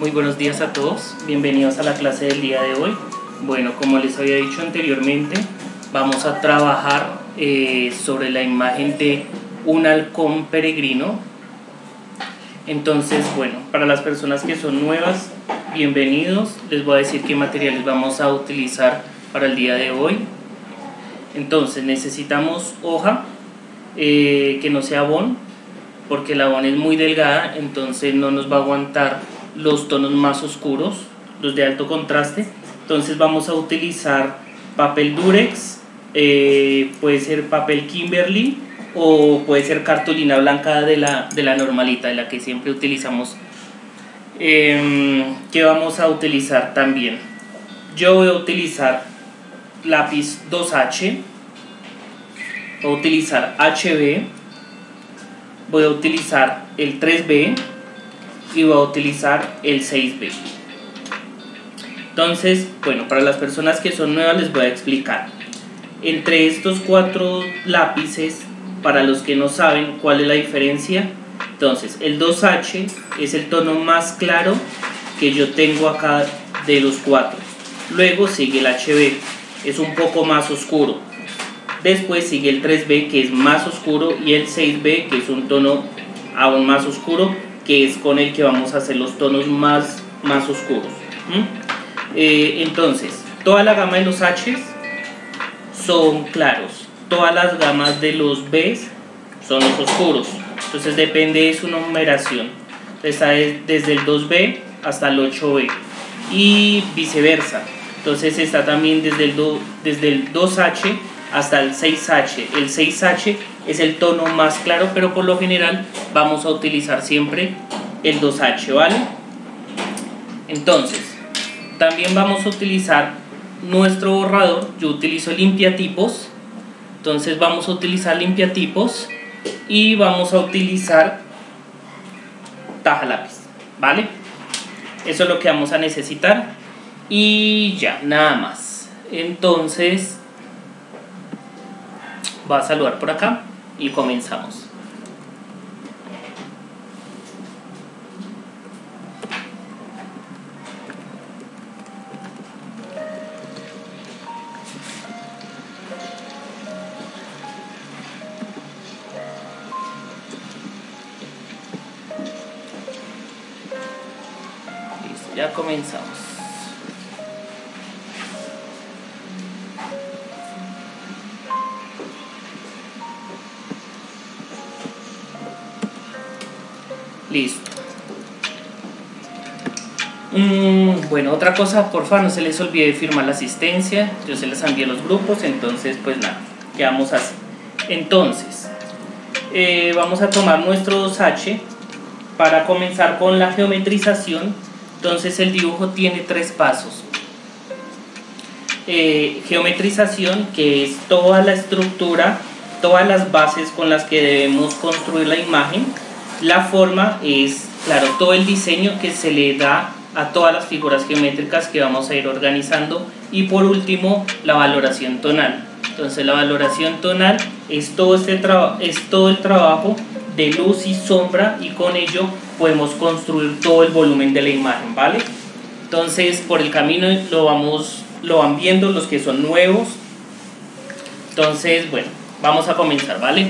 Muy buenos días a todos, bienvenidos a la clase del día de hoy. Bueno, como les había dicho anteriormente, vamos a trabajar sobre la imagen de un halcón peregrino. Entonces, bueno, para las personas que son nuevas, bienvenidos. Les voy a decir qué materiales vamos a utilizar para el día de hoy. Entonces, necesitamos hoja que no sea bond, porque la bond es muy delgada, entonces no nos va a aguantar los tonos más oscuros, los de alto contraste. Entonces vamos a utilizar papel durex, puede ser papel Kimberly o puede ser cartulina blanca de la normalita, de la que siempre utilizamos. ¿Qué vamos a utilizar también? Yo voy a utilizar lápiz 2H, voy a utilizar HB, voy a utilizar el 3B y voy a utilizar el 6B. Entonces, bueno, para las personas que son nuevas les voy a explicar. Entre estos cuatro lápices, para los que no saben cuál es la diferencia, entonces el 2H es el tono más claro que yo tengo acá de los cuatro. Luego sigue el HB, es un poco más oscuro. Después sigue el 3B, que es más oscuro, y el 6B, que es un tono aún más oscuro, que es con el que vamos a hacer los tonos más oscuros. Entonces, toda la gama de los H's son claros, todas las gamas de los B's son los oscuros. Entonces depende de su numeración. Está desde el 2B hasta el 8B y viceversa. Entonces está también desde el 2H hasta el 6H. El 6H es el tono más claro, pero por lo general vamos a utilizar siempre el 2H, ¿vale? Entonces, también vamos a utilizar nuestro borrador. Yo utilizo limpiatipos, entonces vamos a utilizar limpiatipos y vamos a utilizar taja lápiz, ¿vale? Eso es lo que vamos a necesitar y ya, nada más. Entonces, voy a saludar por acá y comenzamos. Listo, ya comenzamos. Listo. Bueno, otra cosa, porfa, no se les olvide firmar la asistencia. Yo se les envié los grupos, entonces pues nada, quedamos así. Entonces, vamos a tomar nuestro 2H para comenzar con la geometrización. Entonces el dibujo tiene 3 pasos. Geometrización, que es toda la estructura, todas las bases con las que debemos construir la imagen. La forma es, claro, todo el diseño que se le da a todas las figuras geométricas que vamos a ir organizando. Y por último, la valoración tonal. Entonces la valoración tonal es todo el trabajo de luz y sombra, y con ello podemos construir todo el volumen de la imagen, ¿vale? Entonces por el camino lo van viendo los que son nuevos. Entonces, bueno, vamos a comenzar, ¿vale?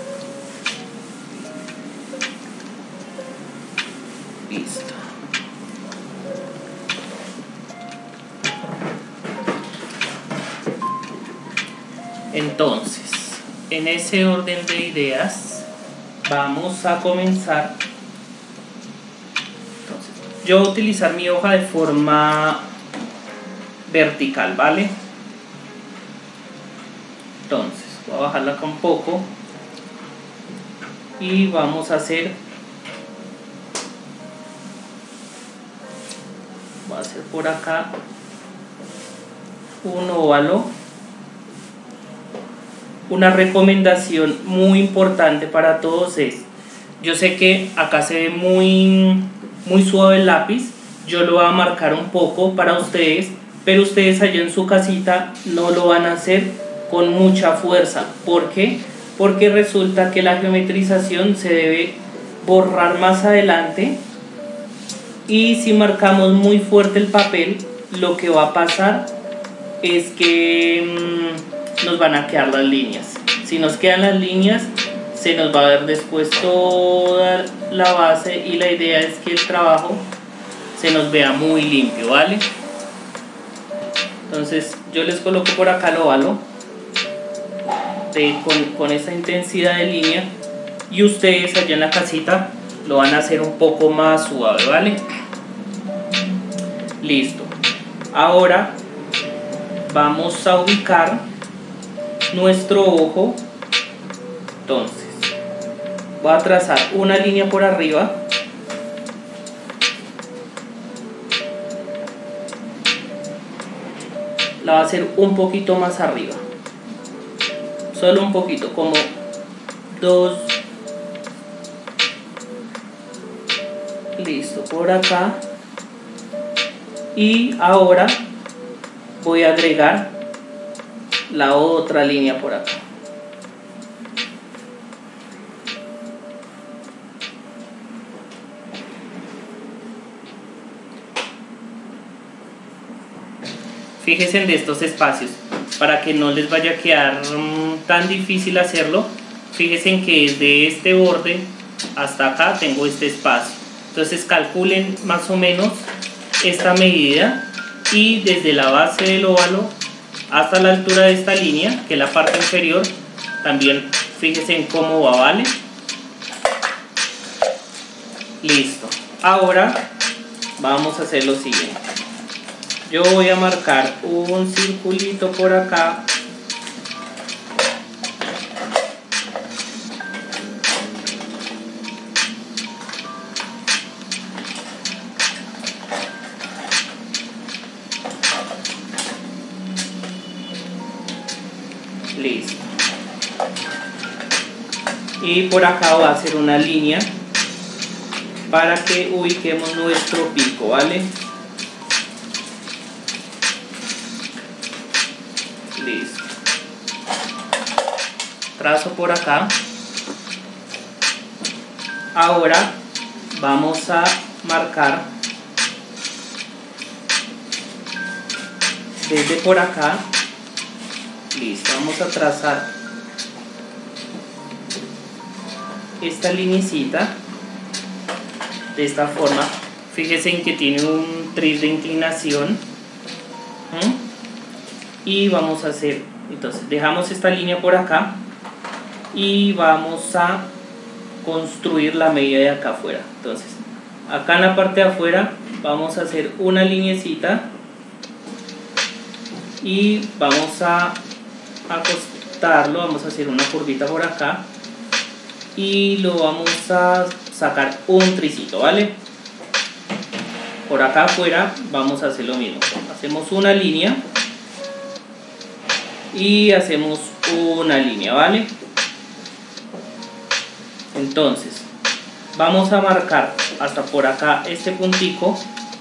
Listo. Entonces, en ese orden de ideas, vamos a comenzar. Entonces, yo voy a utilizar mi hoja de forma vertical, ¿vale? Entonces, voy a bajarla acá un poco y vamos a hacer. Voy a hacer por acá un óvalo. Una recomendación muy importante para todos es, yo sé que acá se ve muy suave el lápiz, yo lo voy a marcar un poco para ustedes, pero ustedes allá en su casita no lo van a hacer con mucha fuerza. ¿Por qué? Porque resulta que la geometrización se debe borrar más adelante Y si marcamos muy fuerte el papel, lo que va a pasar es que nos van a quedar las líneas. Si nos quedan las líneas, se nos va a ver después toda la base, y la idea es que el trabajo se nos vea muy limpio, ¿vale? Entonces yo les coloco por acá el óvalo con esa intensidad de línea, y ustedes allá en la casita lo van a hacer un poco más suave, ¿vale? Listo. Ahora vamos a ubicar nuestro ojo. Entonces voy a trazar una línea por arriba, la va a hacer un poquito más arriba, solo un poquito, como 2. Listo, por acá. Y ahora voy a agregar la otra línea por acá. Fíjense en estos espacios para que no les vaya a quedar tan difícil hacerlo. Fíjense en que desde este borde hasta acá tengo este espacio. Entonces calculen más o menos esta medida, y desde la base del óvalo hasta la altura de esta línea, que es la parte inferior, también fíjense en cómo va, ¿vale? Listo. Ahora vamos a hacer lo siguiente. Yo voy a marcar un circulito por acá. Listo. Y por acá voy a hacer una línea para que ubiquemos nuestro pico, ¿vale? Listo. Trazo por acá. Ahora vamos a marcar desde por acá. Listo, vamos a trazar esta linecita de esta forma. Fíjense en que tiene un tris de inclinación. Y vamos a hacer, entonces dejamos esta línea por acá y vamos a construir la medida de acá afuera. Entonces acá en la parte de afuera vamos a hacer una linecita y vamos a acostarlo, vamos a hacer una curvita por acá y lo vamos a sacar un tricito, ¿vale? Por acá afuera vamos a hacer lo mismo, hacemos una línea y hacemos una línea, ¿vale? Entonces vamos a marcar hasta por acá este puntico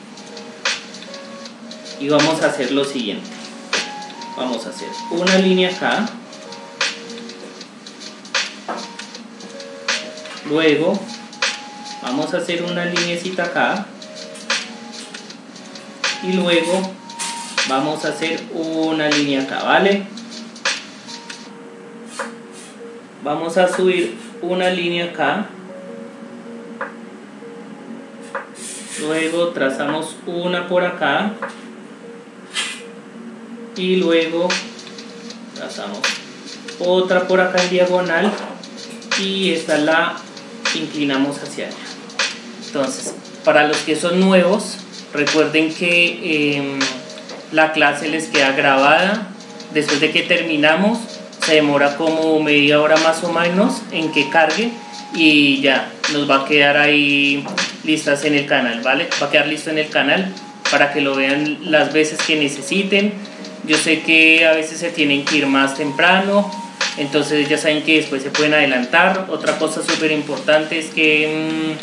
y vamos a hacer lo siguiente. Vamos a hacer una línea acá, luego vamos a hacer una linecita acá y luego vamos a hacer una línea acá, ¿vale? Vamos a subir una línea acá, luego trazamos una por acá y luego trazamos otra por acá en diagonal y esta la inclinamos hacia allá. Entonces, para los que son nuevos, recuerden que la clase les queda grabada. Después de que terminamos, se demora como media hora más o menos en que cargue y ya nos va a quedar ahí listas en el canal, ¿vale? Va a quedar listo en el canal para que lo vean las veces que necesiten. Yo sé que a veces se tienen que ir más temprano, entonces ya saben que después se pueden adelantar. Otra cosa súper importante es que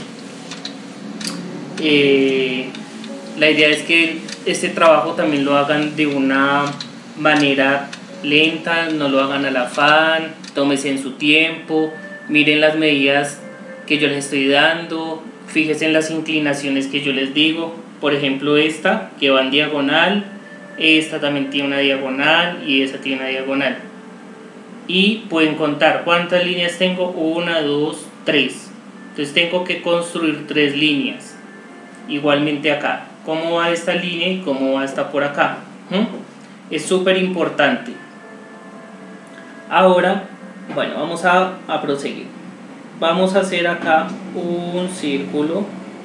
la idea es que este trabajo también lo hagan de una manera lenta, no lo hagan al afán, tómense en su tiempo, miren las medidas que yo les estoy dando, Fíjense en las inclinaciones que yo les digo, por ejemplo esta que va en diagonal, esta también tiene una diagonal y esta tiene una diagonal. Y pueden contar cuántas líneas tengo, 1, 2, 3. Entonces tengo que construir 3 líneas. Igualmente acá, cómo va esta línea y cómo va esta por acá. Es súper importante. Ahora, bueno, vamos a proseguir. Vamos a hacer acá un círculo.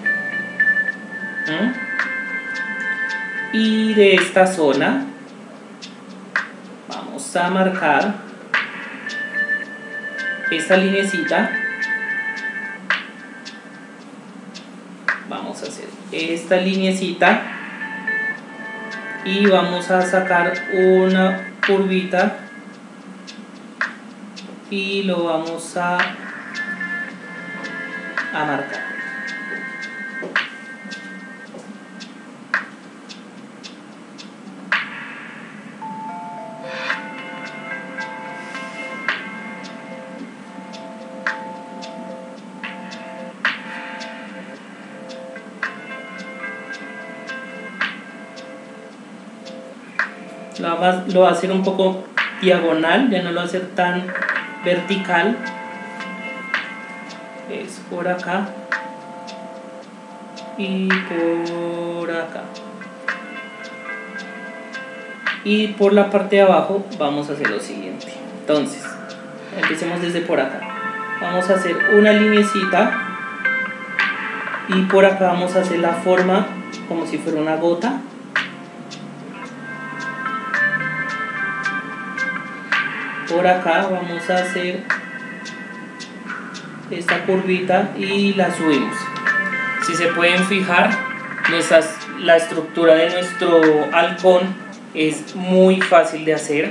Y de esta zona vamos a marcar esta linecita. Vamos a hacer esta linecita y vamos a sacar una curvita y lo vamos a marcar. Lo va a hacer un poco diagonal, ya no lo va a hacer tan vertical. Es por acá y por acá. Y por la parte de abajo vamos a hacer lo siguiente. Entonces, empecemos desde por acá. Vamos a hacer una linecita y por acá vamos a hacer la forma como si fuera una gota. Por acá vamos a hacer esta curvita y la subimos. Si se pueden fijar, la estructura de nuestro halcón es muy fácil de hacer.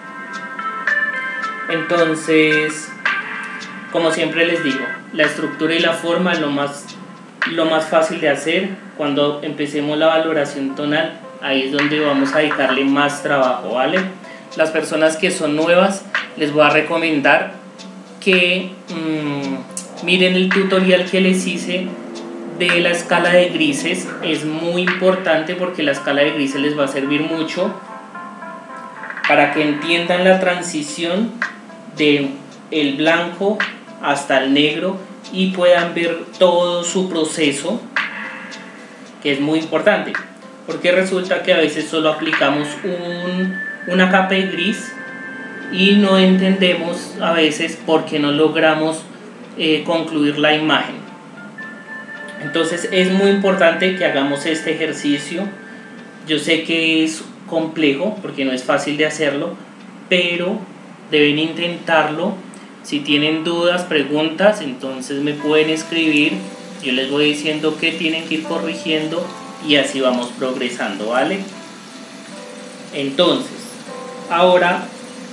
Entonces, como siempre les digo, la estructura y la forma es lo más fácil de hacer. Cuando empecemos la valoración tonal, ahí es donde vamos a dedicarle más trabajo, ¿vale? Las personas que son nuevas, les voy a recomendar que miren el tutorial que les hice de la escala de grises. Es muy importante porque la escala de grises les va a servir mucho para que entiendan la transición de el blanco hasta el negro y puedan ver todo su proceso, que es muy importante, porque resulta que a veces solo aplicamos una capa de gris y no entendemos a veces por qué no logramos concluir la imagen. Entonces es muy importante que hagamos este ejercicio. Yo sé que es complejo porque no es fácil de hacerlo, pero deben intentarlo. Si tienen dudas, preguntas, entonces me pueden escribir. Yo les voy diciendo que tienen que ir corrigiendo y así vamos progresando, ¿vale? Entonces, ahora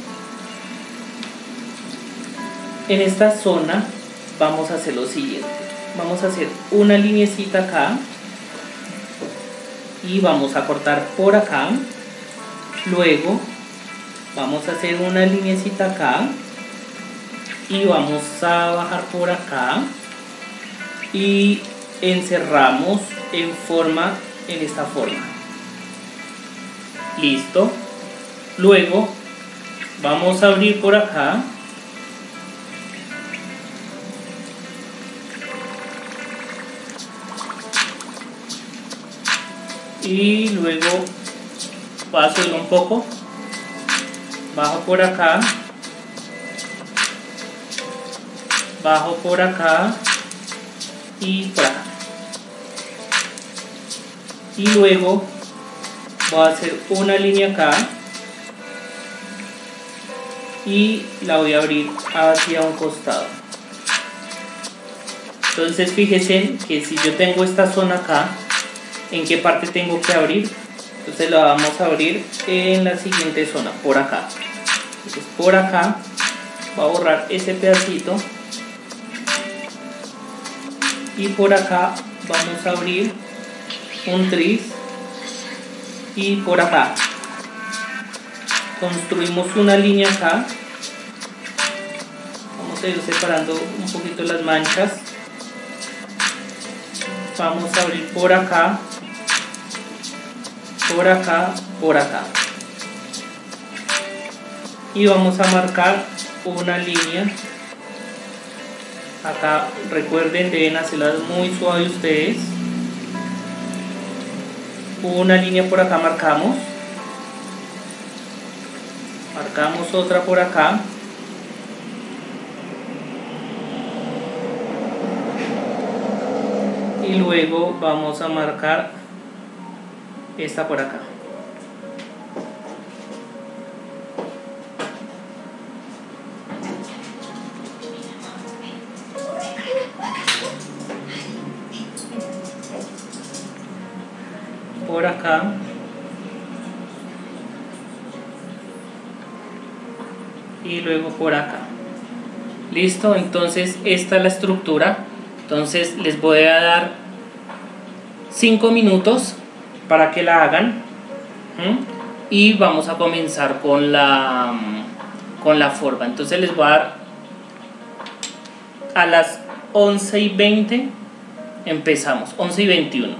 en esta zona vamos a hacer lo siguiente. Vamos a hacer una linecita acá y vamos a cortar por acá. Luego vamos a hacer una linecita acá y vamos a bajar por acá y encerramos en esta forma. Listo. Luego vamos a abrir por acá y luego paso un poco, bajo por acá, bajo por acá y por acá, y luego voy a hacer una línea acá y la voy a abrir hacia un costado. Entonces fíjense que si yo tengo esta zona acá, ¿en qué parte tengo que abrir? Entonces la vamos a abrir en la siguiente zona, por acá. Entonces por acá voy a borrar ese pedacito y por acá vamos a abrir un tris y por acá construimos una línea acá. Vamos a ir separando un poquito las manchas vamos a abrir por acá, por acá, por acá. Y vamos a marcar una línea. Acá recuerden, deben hacerlas muy suave ustedes. Una línea por acá marcamos. Marcamos otra por acá. Y luego vamos a marcar esta por acá. Por acá. Y luego por acá. Listo, entonces esta es la estructura. Entonces les voy a dar 5 minutos para que la hagan. Y vamos a comenzar con la forma. Entonces les voy a dar a las 11:20. Empezamos, 11:21.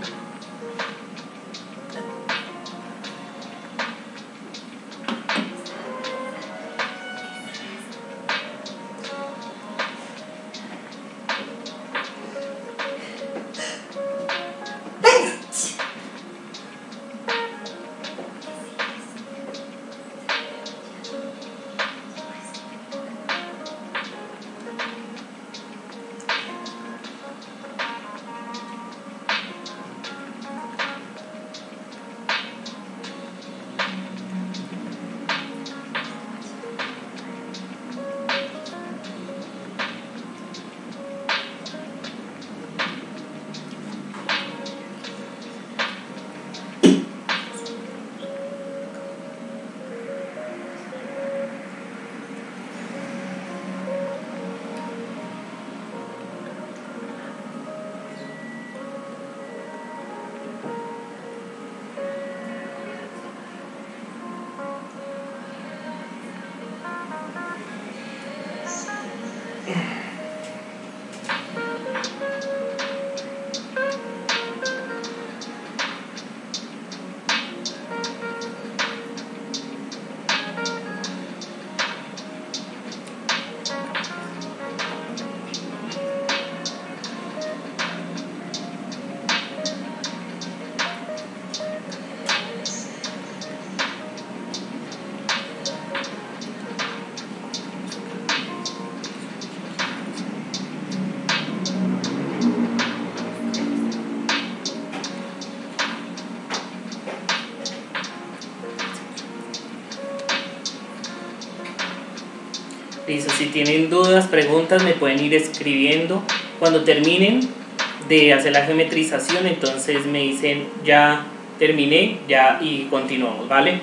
Listo, si tienen dudas, preguntas, me pueden ir escribiendo. Cuando terminen de hacer la geometrización, entonces me dicen ya terminé, ya, y continuamos, ¿vale?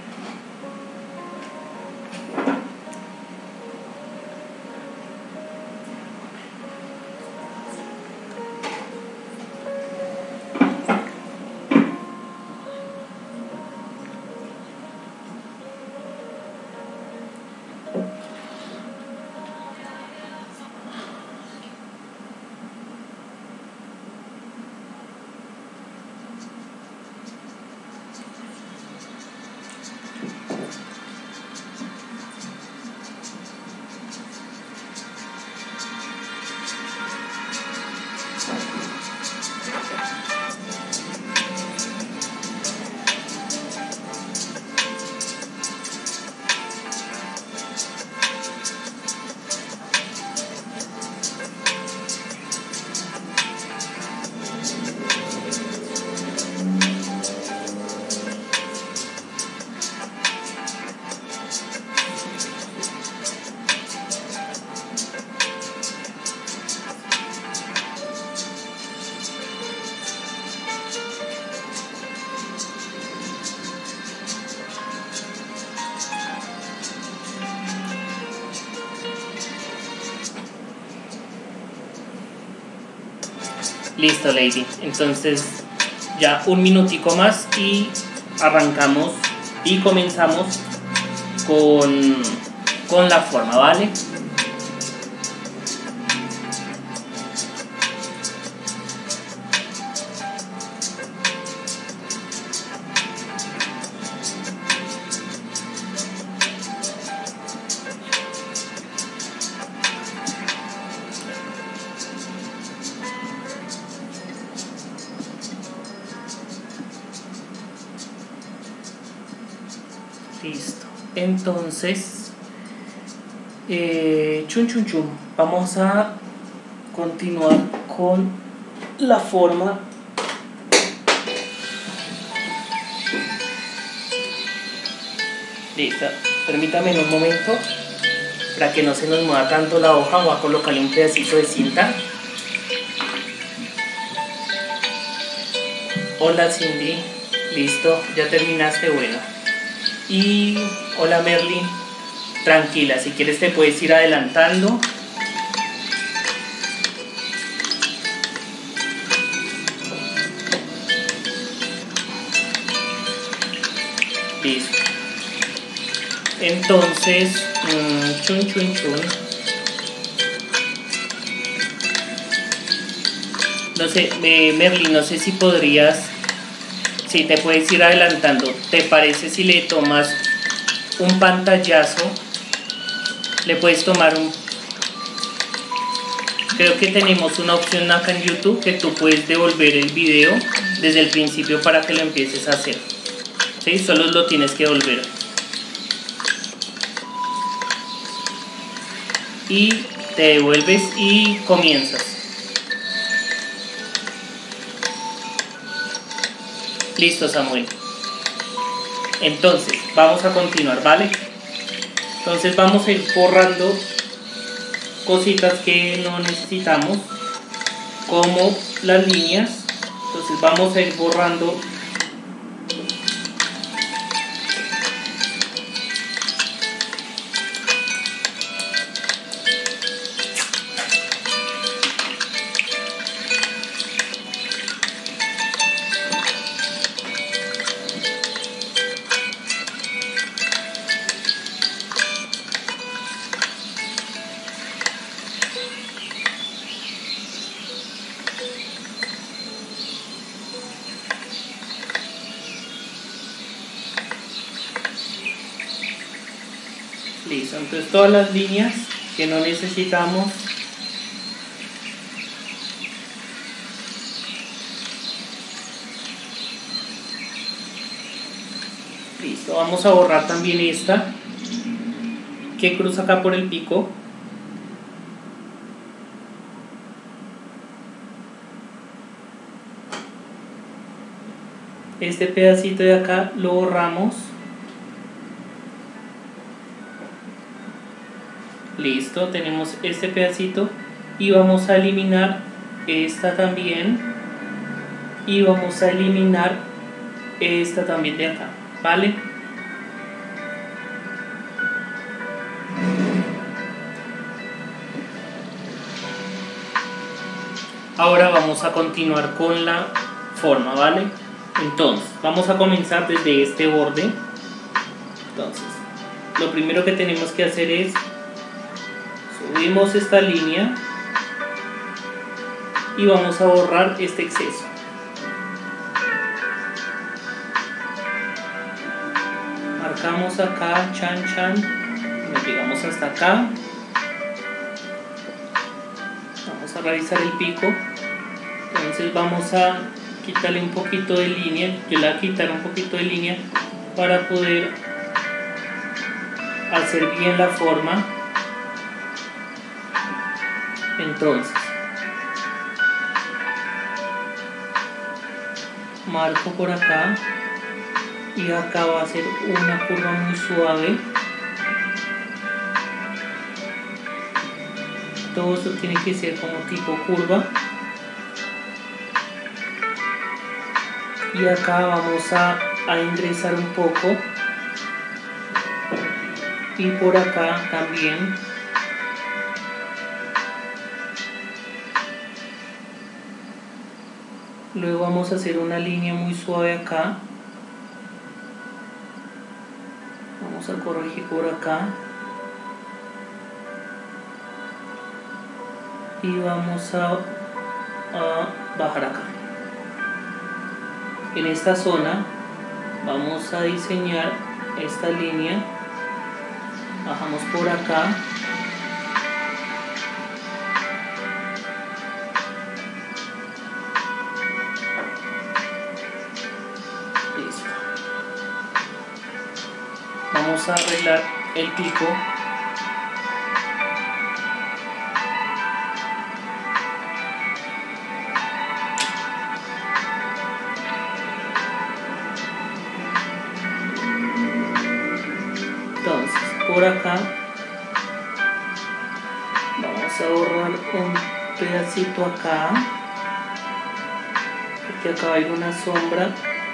Listo, lady. Entonces ya un minutico más y arrancamos y comenzamos con la forma, ¿vale? Listo. Entonces, vamos a continuar con la forma. Listo. Permítame un momento para que no se nos mueva tanto la hoja. Voy a colocarle un pedacito de cinta. Hola Cindy, listo, ya terminaste, bueno. Y hola Merlin, tranquila, si quieres te puedes ir adelantando. Listo. Entonces, no sé, Merlin, no sé si podrías, si te puedes ir adelantando. ¿Te parece si le tomas un pantallazo? Le puedes tomar un... Creo que tenemos una opción acá en YouTube que tú puedes devolver el video desde el principio para que lo empieces a hacer. ¿Sí? Solo lo tienes que devolver. Y te devuelves y comienzas. Listo, Samuel. Entonces, vamos a continuar, ¿vale? Entonces vamos a ir borrando cositas que no necesitamos, como las líneas. Entonces vamos a ir borrando listo, entonces todas las líneas que no necesitamos listo, vamos a borrar también esta que cruza acá por el pico. Este pedacito de acá lo borramos. Listo, tenemos este pedacito y vamos a eliminar esta también y vamos a eliminar esta también de acá, ¿vale? Ahora vamos a continuar con la forma, ¿vale? Entonces, vamos a comenzar desde este borde. Entonces, lo primero que tenemos que hacer es subimos esta línea y vamos a borrar este exceso. Marcamos acá, nos llegamos hasta acá. Vamos a realizar el pico. Entonces vamos a quitarle un poquito de línea. Yo le voy a quitar un poquito de línea para poder hacer bien la forma. Entonces marco por acá y acá va a ser una curva muy suave. Todo esto tiene que ser como tipo curva. Y acá vamos a ingresar un poco. Y por acá también. Luego vamos a hacer una línea muy suave acá. Vamos a corregir por acá. Y vamos a bajar acá. En esta zona vamos a diseñar esta línea. Bajamos por acá. vamos a arreglar el pico. Entonces por acá vamos a borrar un pedacito acá, porque acá hay una sombra.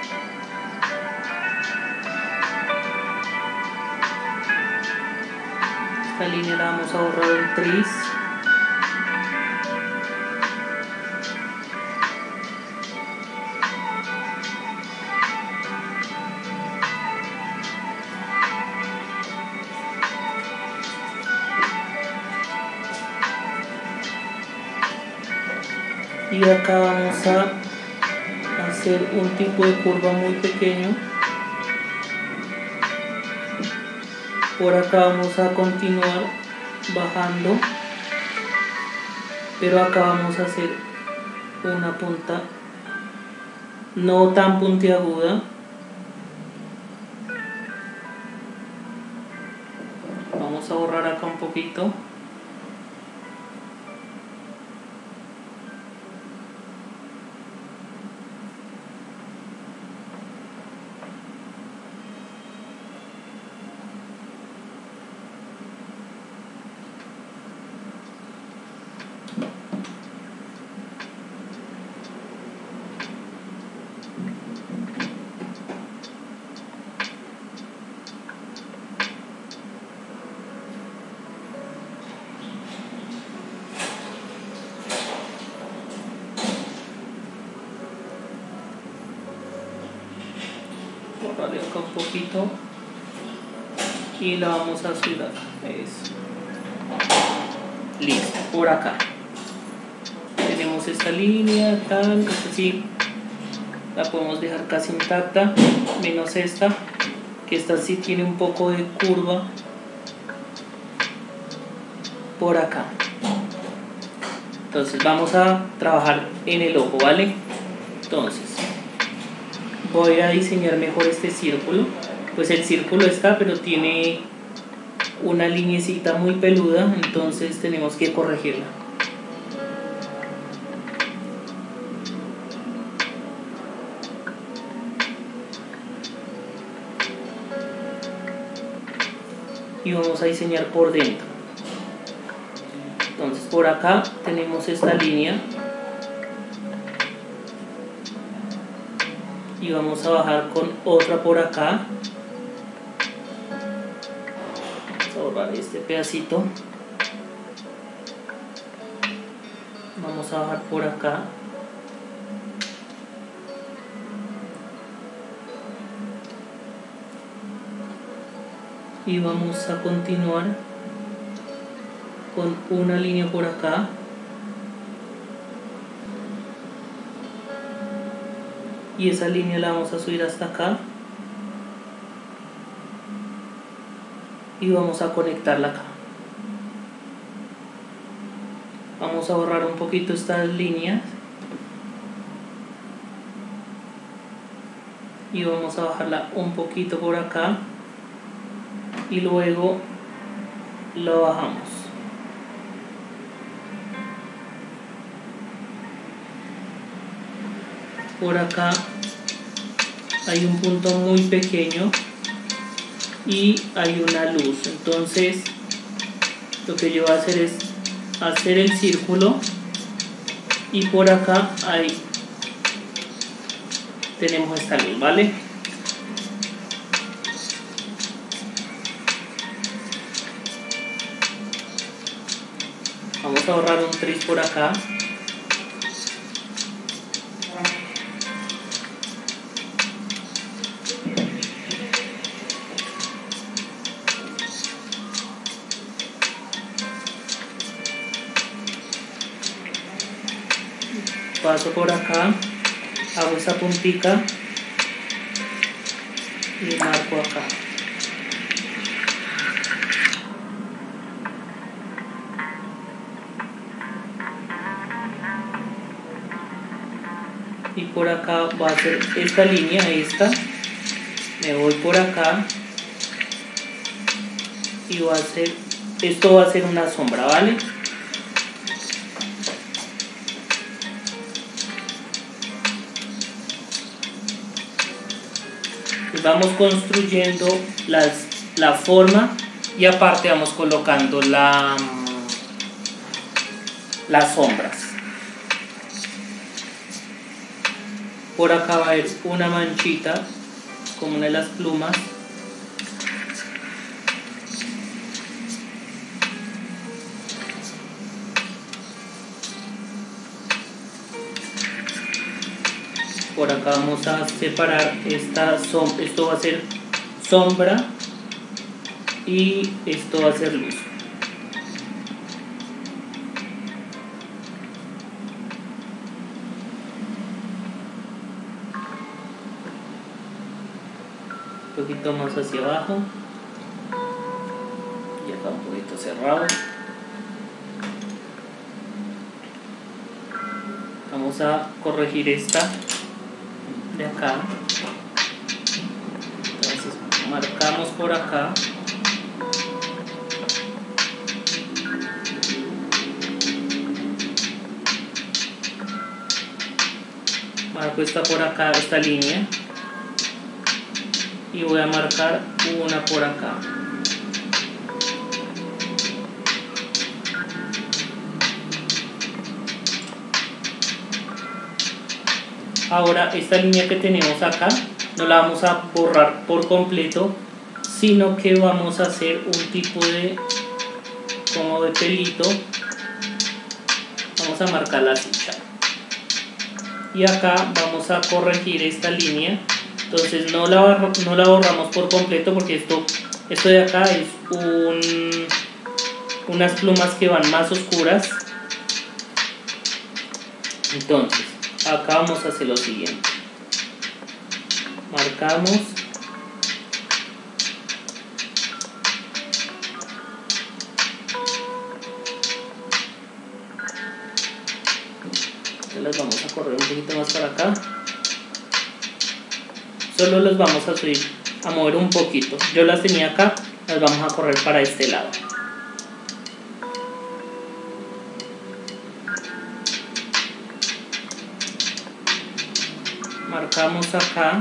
Esta línea la vamos a borrar el tris. Y acá vamos a hacer un tipo de curva muy pequeño. Por acá vamos a continuar bajando, pero acá vamos a hacer una punta no tan puntiaguda. Vamos a borrar acá un poquito. Borrarle acá un poquito y la vamos a subir acá. Eso. Listo, por acá tenemos esta línea, tal, esta sí la podemos dejar casi intacta, menos esta, que esta sí tiene un poco de curva por acá. Entonces vamos a trabajar en el ojo, ¿vale? Entonces voy a diseñar mejor este círculo. Pues el círculo está, pero tiene una linecita muy peluda, entonces tenemos que corregirla. Y vamos a diseñar por dentro. Entonces por acá tenemos esta línea y vamos a bajar con otra por acá. Vamos a borrar este pedacito. Vamos a bajar por acá. Y vamos a continuar con una línea por acá. Y esa línea la vamos a subir hasta acá. Y vamos a conectarla acá. Vamos a borrar un poquito estas líneas. Y vamos a bajarla un poquito por acá. Y luego lo bajamos. Por acá hay un punto muy pequeño y hay una luz, entonces lo que yo voy a hacer es hacer el círculo y por acá ahí tenemos esta luz, ¿vale? Vamos a borrar un tris por acá. Paso por acá, hago esa puntica y marco acá. Y por acá va a ser esta línea, esta. Me voy por acá y esto va a ser una sombra, ¿vale? Y vamos construyendo la forma y aparte vamos colocando las sombras. Por acá va a haber una manchita como una de las plumas. Por acá vamos a separar esto va a ser sombra y esto va a ser luz. Un poquito más hacia abajo y acá un poquito cerrado. Vamos a corregir esta de acá. Entonces marcamos por acá. Marco esta por acá, esta línea, y voy a marcar una por acá. Ahora esta línea que tenemos acá no la vamos a borrar por completo, sino que vamos a hacer un tipo de como de pelito. Vamos a marcarla así, y acá vamos a corregir esta línea. Entonces no la borramos por completo porque esto de acá es unas plumas que van más oscuras. Entonces acá vamos a hacer lo siguiente: marcamos, las vamos a correr un poquito más para acá. Solo los vamos a mover un poquito. Yo las tenía acá, las vamos a correr para este lado. Marcamos acá.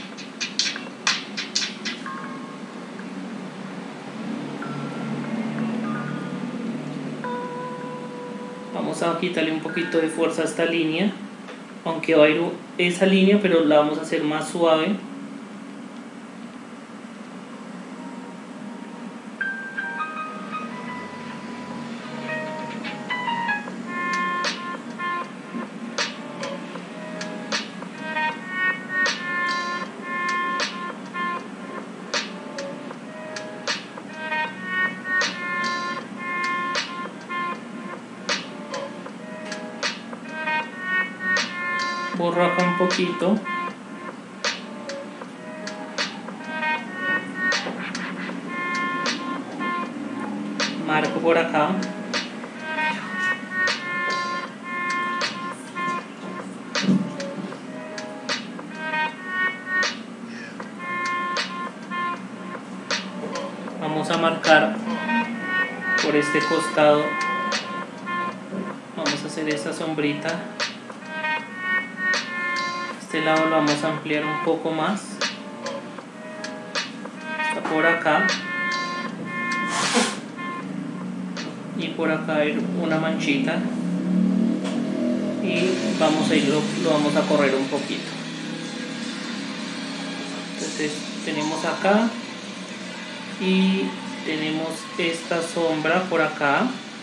Vamos a quitarle un poquito de fuerza a esta línea, aunque va a ir esa línea, pero la vamos a hacer más suave. Borro acá un poquito. Marco por acá. Vamos a marcar por este costado. Vamos a hacer esa sombrita. Este lado lo vamos a ampliar un poco más. Está por acá. Y por acá hay una manchita. Y vamos a lo vamos a correr un poquito. Entonces tenemos acá. Y tenemos esta sombra por acá.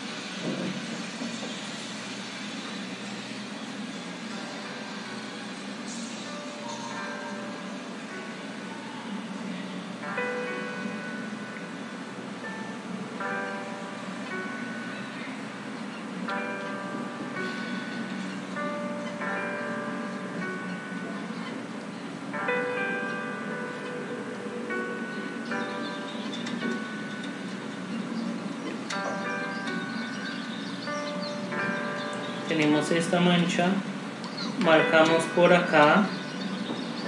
Tenemos esta mancha, marcamos por acá,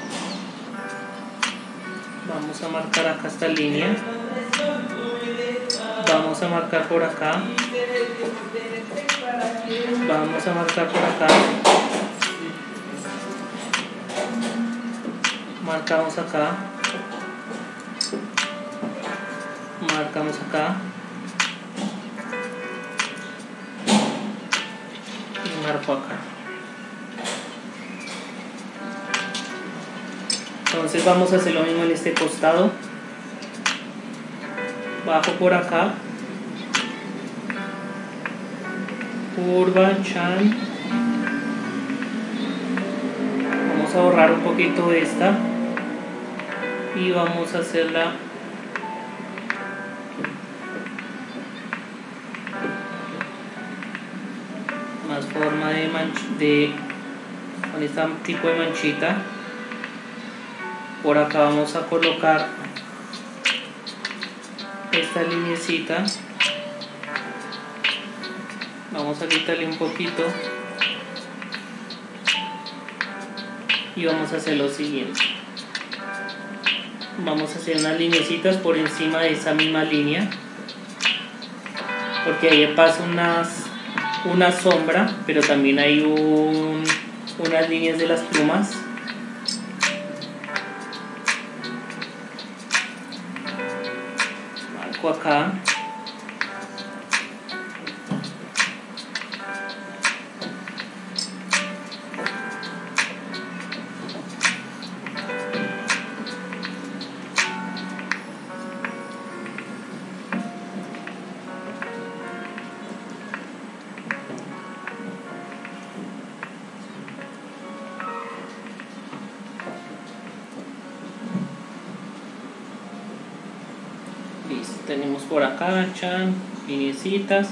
vamos a marcar acá esta línea, Vamos a marcar por acá. Vamos a marcar por acá. Marcamos acá. Marcamos acá. Y marco acá. Entonces vamos a hacer lo mismo en este costado. Bajo por acá. Curva, chan. Vamos a borrar un poquito esta. Y vamos a hacerla más forma con este tipo de manchita. Por acá vamos a colocar esta linecita. Vamos a quitarle un poquito y vamos a hacer lo siguiente. Vamos a hacer unas linecitas por encima de esa misma línea, porque ahí pasa una sombra, pero también hay unas líneas de las plumas. Marco acá. Listo, tenemos por acá, chan, linecitas.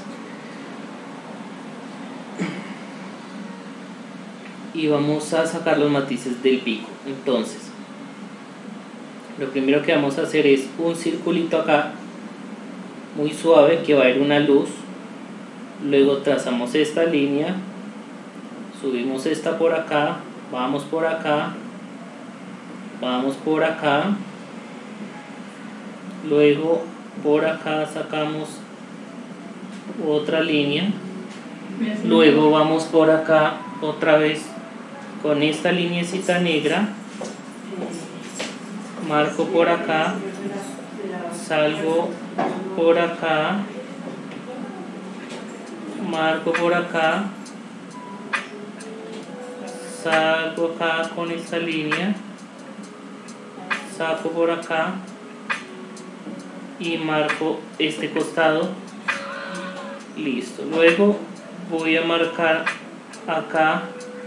Y vamos a sacar los matices del pico. Entonces, lo primero que vamos a hacer es un circulito acá, muy suave, que va a ir una luz. Luego trazamos esta línea, subimos esta por acá, vamos por acá, vamos por acá. Luego por acá sacamos otra línea. Luego vamos por acá otra vez con esta lineecita negra. Marco por acá. Salgo por acá. Marco por acá. Salgo acá con esta línea. Saco por acá. Y marco este costado. Listo. Luego voy a marcar acá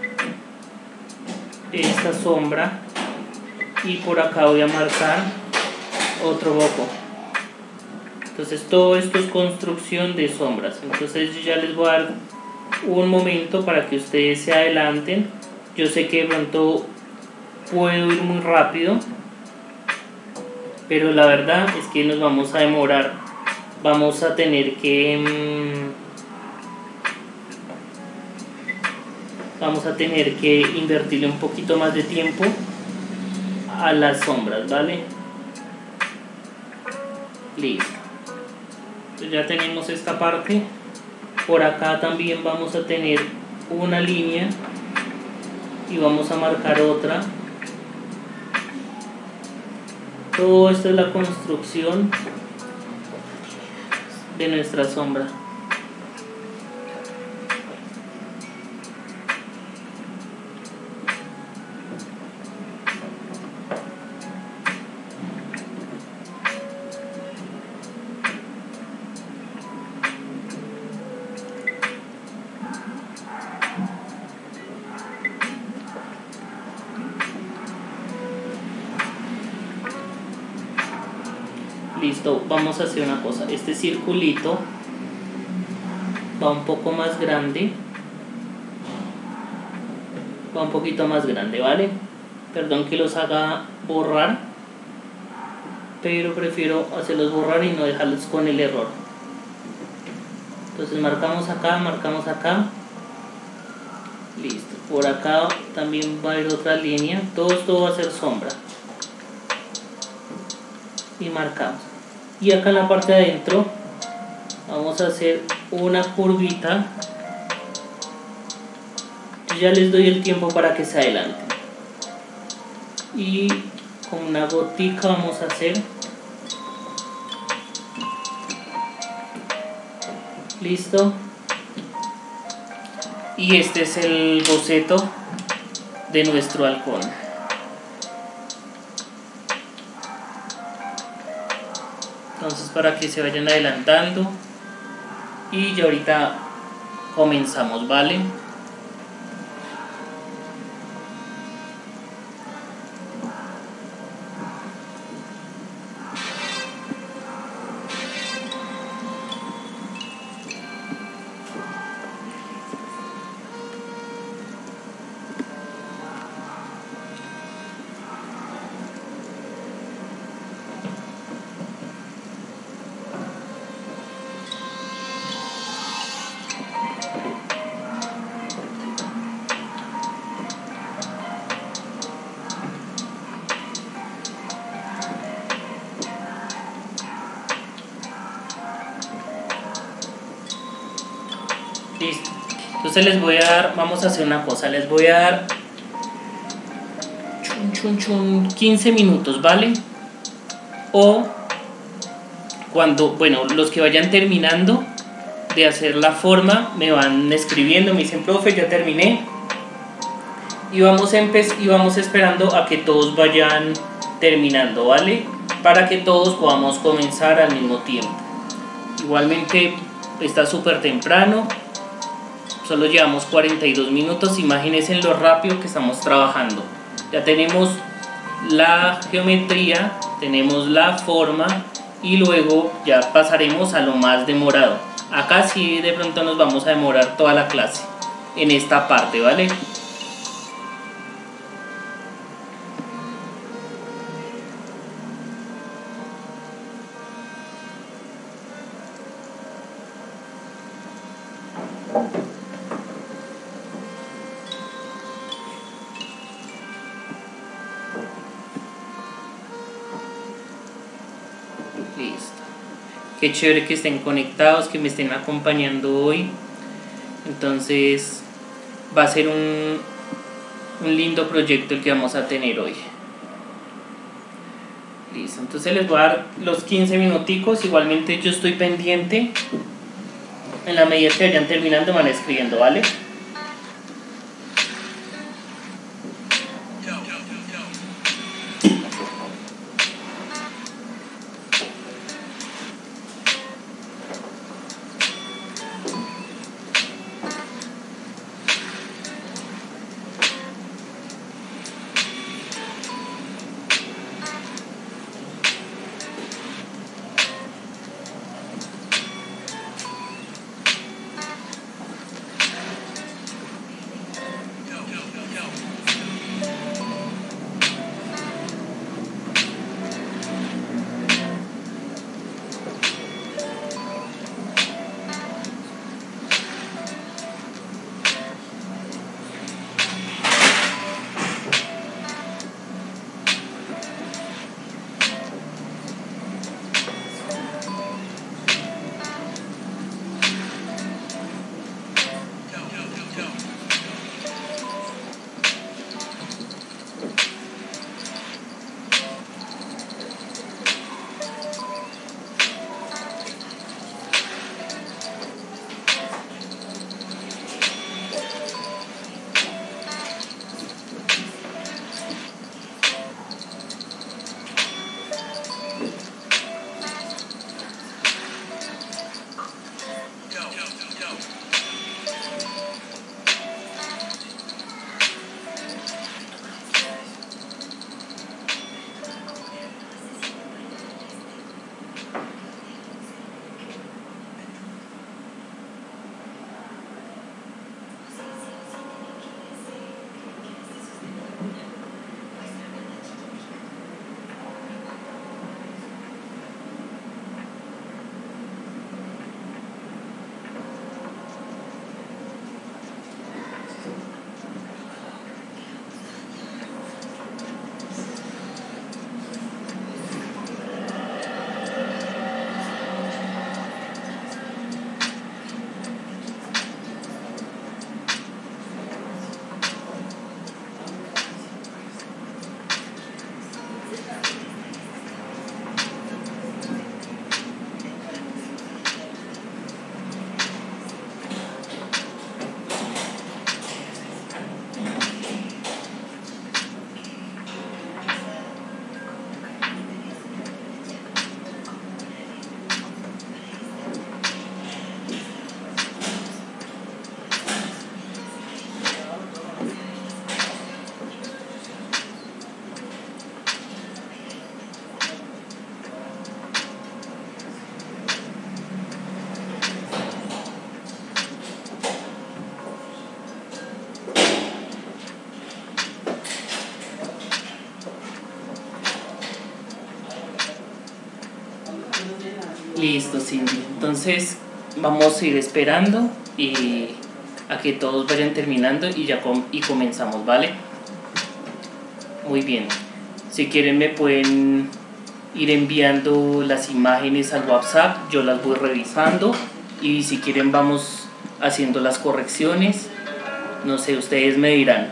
esta sombra y por acá voy a marcar otro boco. Entonces todo esto es construcción de sombras. Entonces yo ya les voy a dar un momento para que ustedes se adelanten. Yo sé que de pronto puedo ir muy rápido, pero la verdad es que nos vamos a demorar. Vamos a tener que invertirle un poquito más de tiempo a las sombras, ¿vale? Listo. Entonces ya tenemos esta parte. Por acá también vamos a tener una línea y vamos a marcar otra. Todo esto es la construcción de nuestra sombra. Listo, vamos a hacer una cosa. Este circulito va un poco más grande. Va un poquito más grande, ¿vale? Perdón que los haga borrar, pero prefiero hacerlos borrar y no dejarlos con el error. Entonces marcamos acá. Listo. Por acá también va a haber otra línea. Todo esto va a ser sombra. Y marcamos. Y acá en la parte de adentro Vamos a hacer una curvita. Yo ya les doy el tiempo para que se adelanten. Y con una gotica vamos a hacer. Listo. Y este es el boceto de nuestro halcón. Entonces, para que se vayan adelantando. Y ya ahorita comenzamos, ¿vale? Listo. Entonces les voy a dar, vamos a hacer una cosa, les voy a dar 15 minutos, ¿vale? O cuando, bueno, los que vayan terminando de hacer la forma me van escribiendo, me dicen, profe, ya terminé. Y vamos esperando a que todos vayan terminando, ¿vale? Para que todos podamos comenzar al mismo tiempo. Igualmente está súper temprano. Solo llevamos 42 minutos, imagínense lo rápido que estamos trabajando. Ya tenemos la geometría, tenemos la forma y luego ya pasaremos a lo más demorado. Acá sí de pronto nos vamos a demorar toda la clase en esta parte, ¿vale? Listo. Qué chévere que estén conectados, que me estén acompañando hoy. Entonces va a ser un lindo proyecto el que vamos a tener hoy. Listo, entonces les voy a dar los 15 minuticos. Igualmente yo estoy pendiente. En la medida que vayan terminando van escribiendo, ¿vale? Listo, Cindy. Entonces vamos a ir esperando y a que todos vayan terminando y ya comenzamos, ¿vale? Muy bien. Si quieren me pueden ir enviando las imágenes al WhatsApp, yo las voy revisando y si quieren vamos haciendo las correcciones. No sé, ustedes me dirán.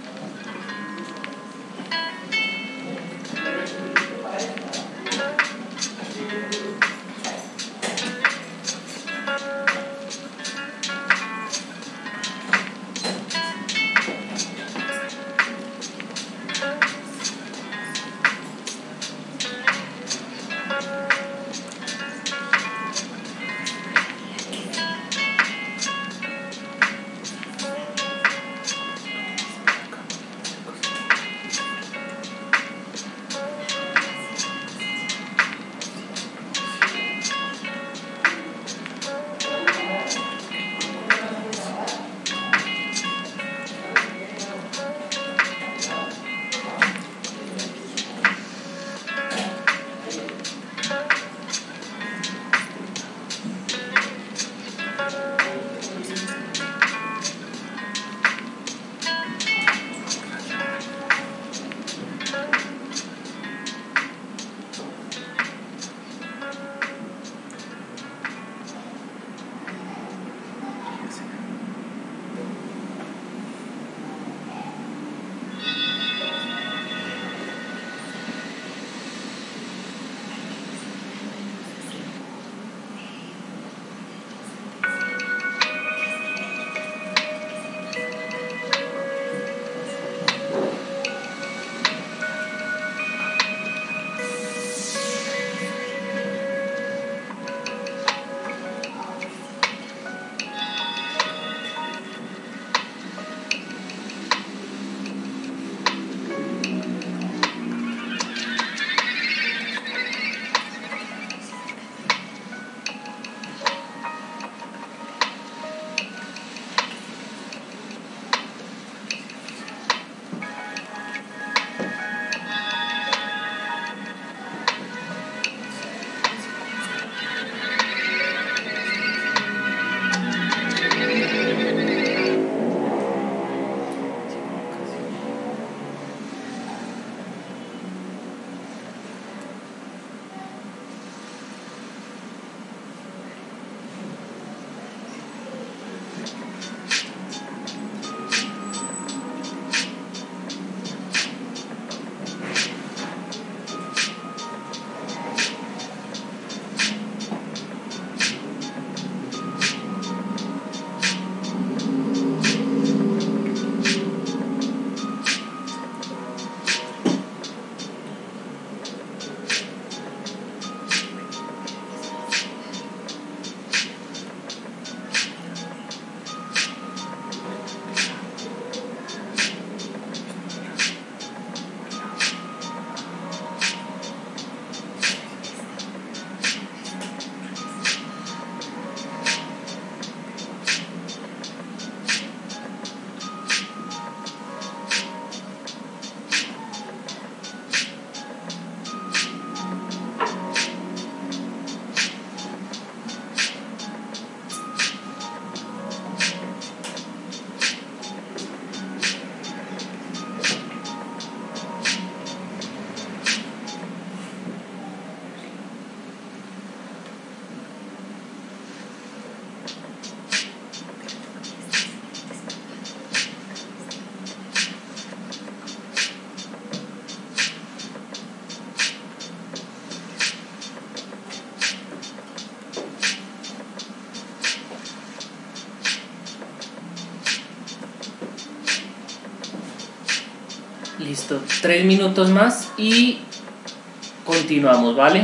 Listo, 3 minutos más y continuamos, ¿vale?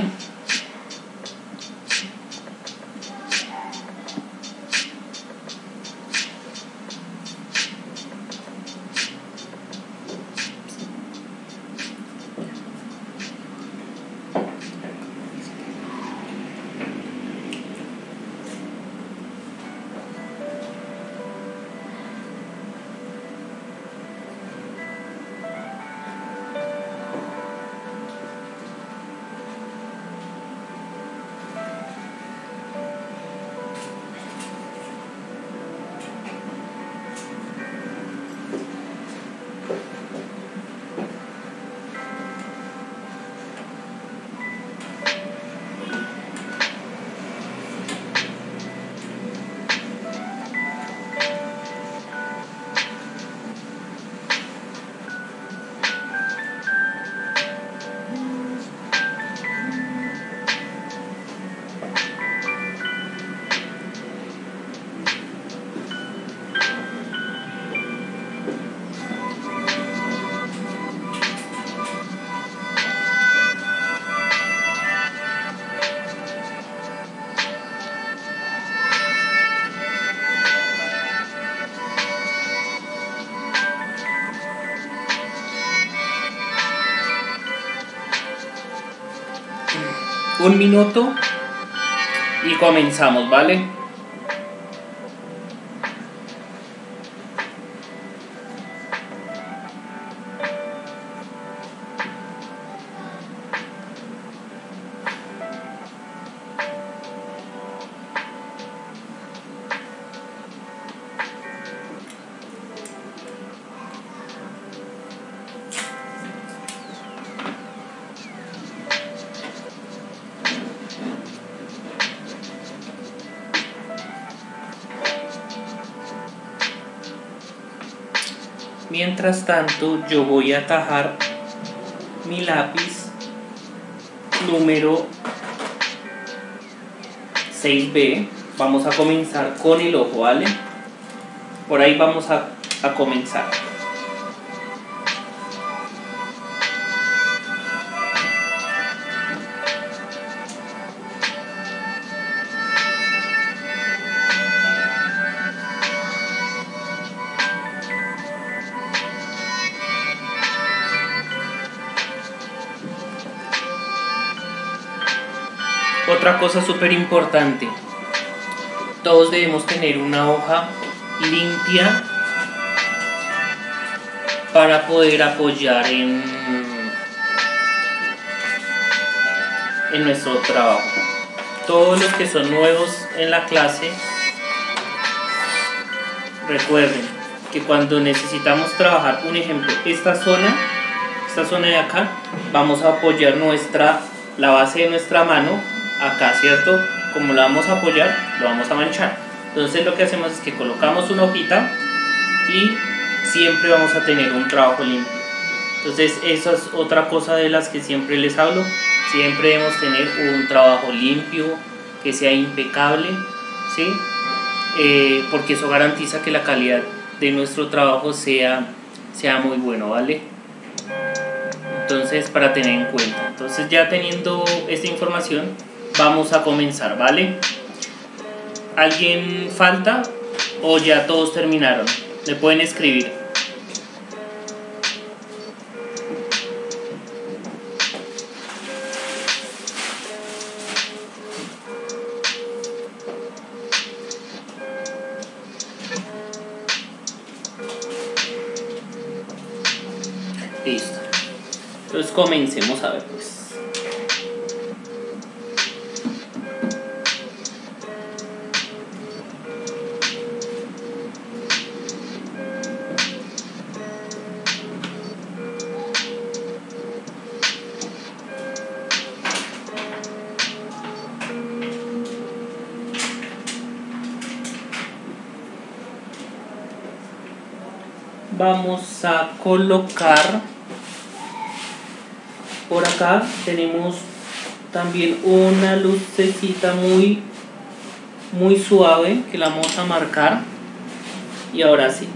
1 minuto y comenzamos, ¿vale? Mientras tanto, yo voy a atajar mi lápiz número 6B. Vamos a comenzar con el ojo, ¿vale? Por ahí vamos a comenzar. Otra cosa súper importante, todos debemos tener una hoja limpia para poder apoyar en nuestro trabajo. Todos los que son nuevos en la clase, recuerden que cuando necesitamos trabajar, un ejemplo, esta zona de acá, vamos a apoyar la base de nuestra mano acá, ¿cierto? Como la vamos a apoyar, lo vamos a manchar. Entonces lo que hacemos es que colocamos una hojita y siempre vamos a tener un trabajo limpio. Entonces esa es otra cosa de las que siempre les hablo. Siempre debemos tener un trabajo limpio, que sea impecable, ¿sí? Porque eso garantiza que la calidad de nuestro trabajo sea muy bueno, ¿vale? Entonces, para tener en cuenta. Entonces, ya teniendo esta información, vamos a comenzar, ¿vale? ¿Alguien falta o ya todos terminaron? Me pueden escribir. Listo. Entonces comencemos a ver, pues. Vamos a colocar por acá, tenemos también una lucecita muy suave que la vamos a marcar. Y ahora sí,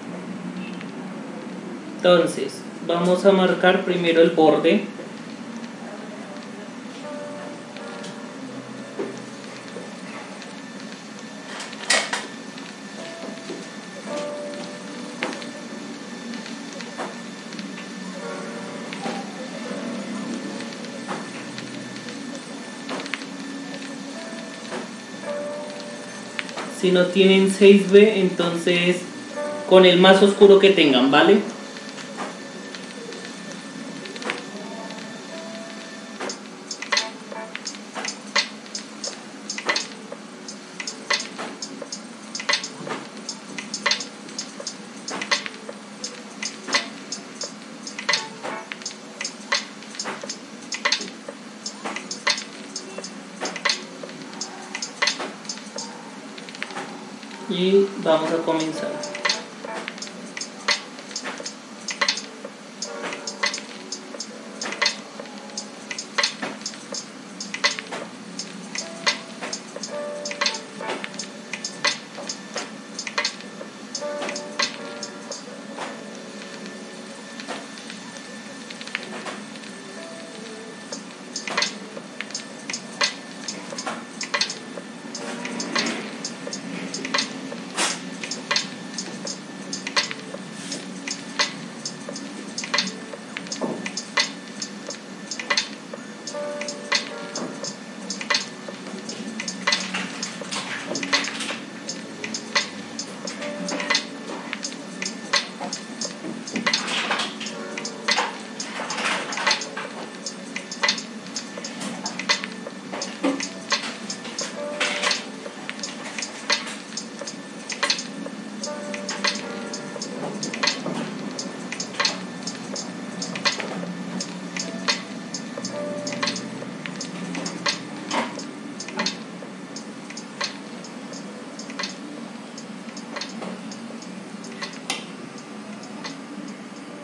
entonces vamos a marcar primero el borde. Si no tienen 6B, entonces con el más oscuro que tengan, ¿vale? Y vamos a comenzar.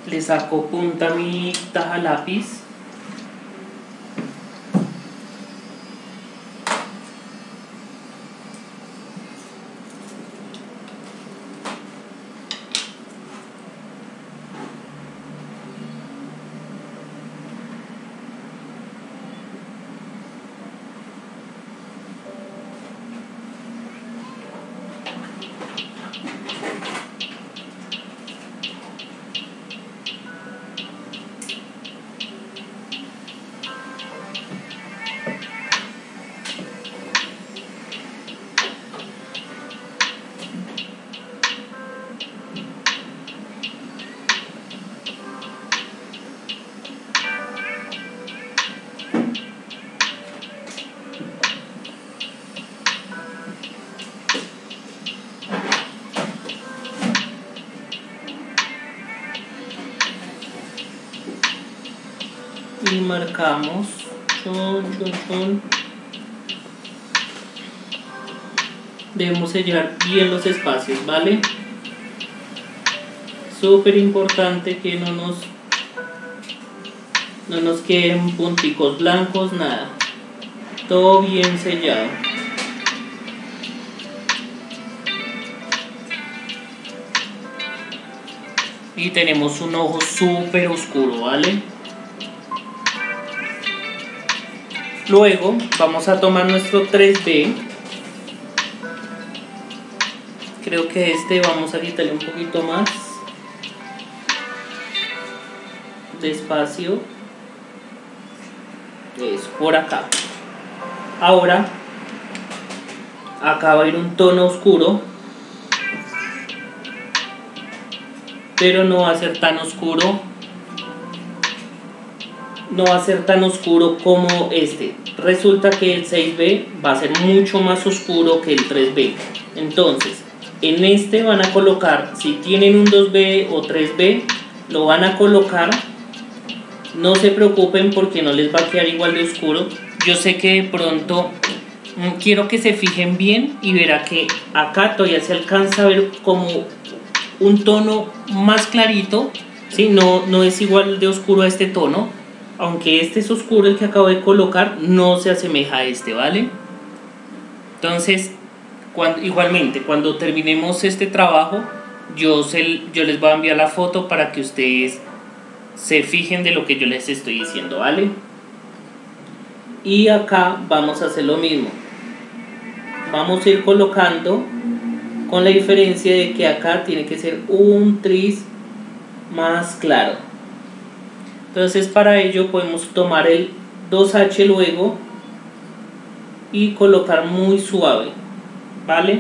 Le saco punta a mi taja lápiz. Y marcamos, debemos sellar bien los espacios, ¿vale? Súper importante que no nos queden punticos blancos, nada, todo bien sellado. Y tenemos un ojo súper oscuro, ¿vale? Luego vamos a tomar nuestro 3B. Creo que vamos a quitarle un poquito más. Despacio. Eso, por acá. Ahora, acá va a ir un tono oscuro. Pero no va a ser tan oscuro. No va a ser tan oscuro como este. Resulta que el 6B va a ser mucho más oscuro que el 3B. Entonces, en este van a colocar, si tienen un 2B o 3B, lo van a colocar. No se preocupen porque no les va a quedar igual de oscuro. Yo sé que de pronto quiero que se fijen bien y verá que acá todavía se alcanza a ver como un tono más clarito, ¿sí? No es igual de oscuro a este tono. Aunque este es oscuro, el que acabo de colocar no se asemeja a este, ¿vale? Entonces, igualmente, cuando terminemos este trabajo, yo les voy a enviar la foto para que ustedes se fijen de lo que yo les estoy diciendo, ¿vale? Y acá vamos a hacer lo mismo. Vamos a ir colocando, con la diferencia de que acá tiene que ser un tris más claro. Entonces para ello podemos tomar el 2H luego y colocar muy suave, ¿vale?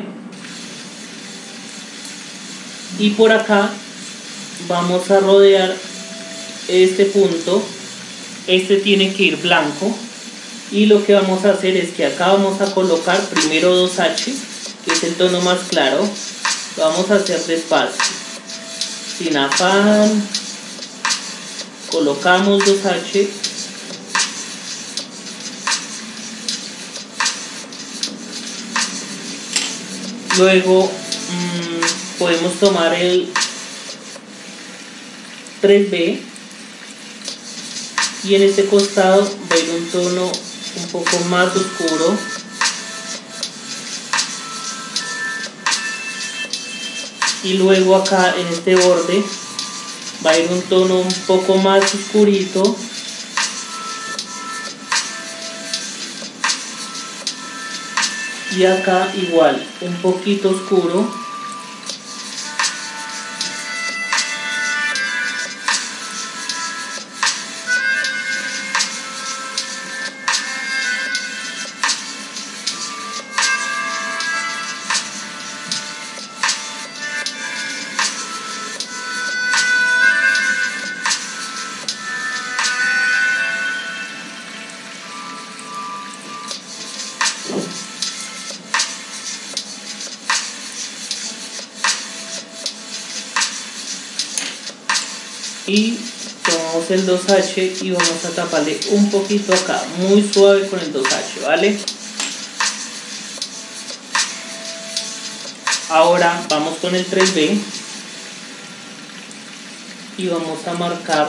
Y por acá vamos a rodear este punto. Este tiene que ir blanco y lo que vamos a hacer es que acá vamos a colocar primero 2H, que es el tono más claro. Lo vamos a hacer despacio, sin afán. Colocamos 2H, luego podemos tomar el 3B y en este costado va a ir un tono un poco más oscuro. Y luego acá en este borde va a ir un tono un poco más oscurito. Y acá igual, un poquito oscuro. Y tomamos el 2H y vamos a taparle un poquito acá, muy suave con el 2H, ¿vale? Ahora vamos con el 3B y vamos a marcar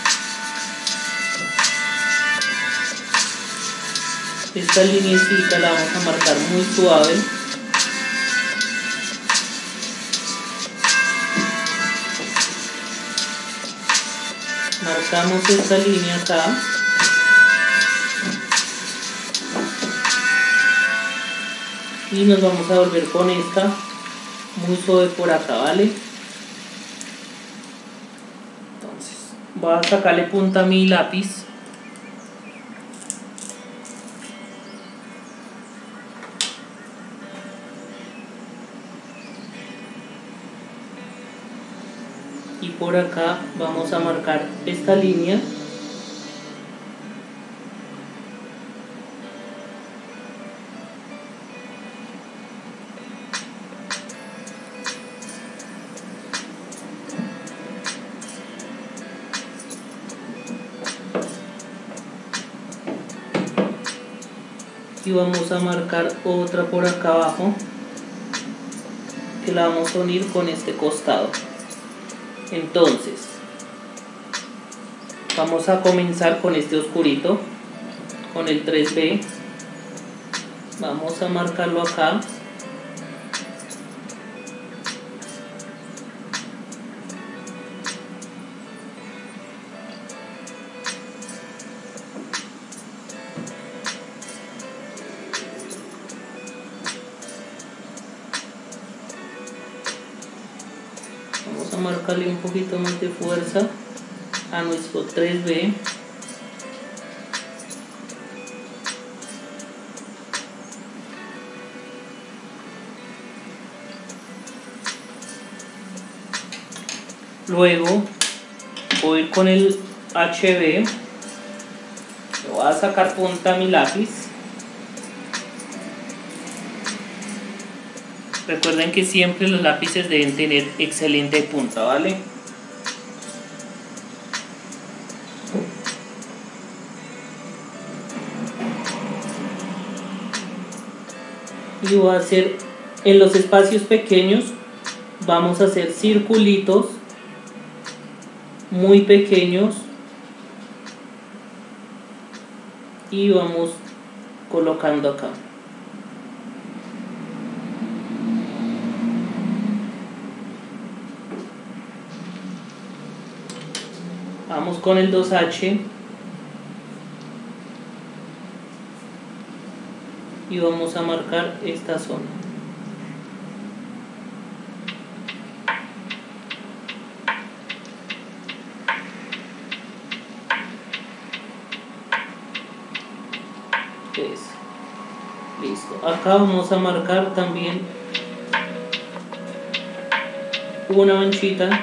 esta linecita, la vamos a marcar muy suave. Marcamos esta línea acá. Y nos vamos a volver con esta muy suave por acá, ¿vale? Entonces voy a sacarle punta a mi lápiz. Y por acá vamos a marcar esta línea. Y vamos a marcar otra por acá abajo, que la vamos a unir con este costado. Entonces vamos a comenzar con este oscurito, con el 3B. Vamos a marcarlo acá. Vamos a marcarle un poquito más de fuerza a nuestro 3B. Luego voy a ir con el HB. Le voy a sacar punta a mi lápiz. Recuerden que siempre los lápices deben tener excelente punta, ¿vale? Y voy a hacer en los espacios pequeños, vamos a hacer circulitos muy pequeños y vamos colocando acá. Vamos con el 2H y vamos a marcar esta zona. Eso. Listo. Acá vamos a marcar también una manchita.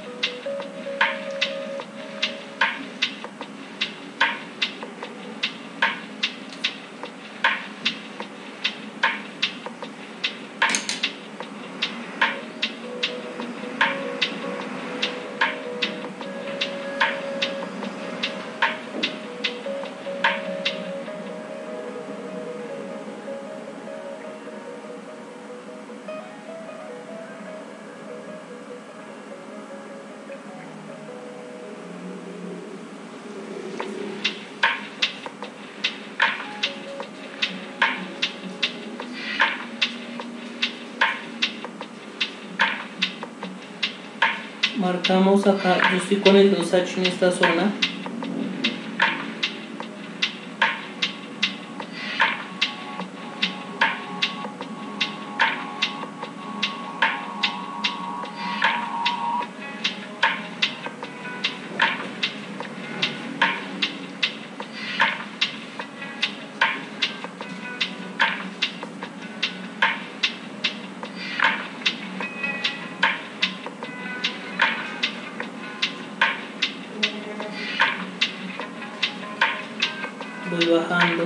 Marcamos acá, yo estoy con el 2H en esta zona. Voy bajando.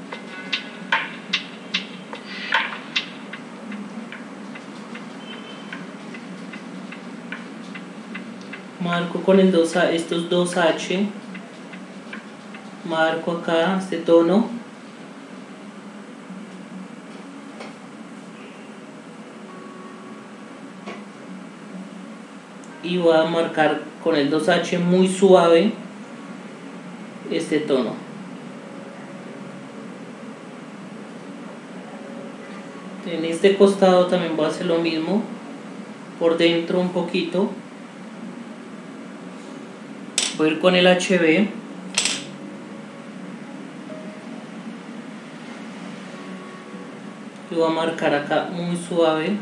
Marco con el 2A, estos 2H. Marco acá este tono. Y voy a marcar con el 2H muy suave este tono. En este costado también voy a hacer lo mismo, por dentro un poquito. Voy a ir con el HB. Y voy a marcar acá muy suave.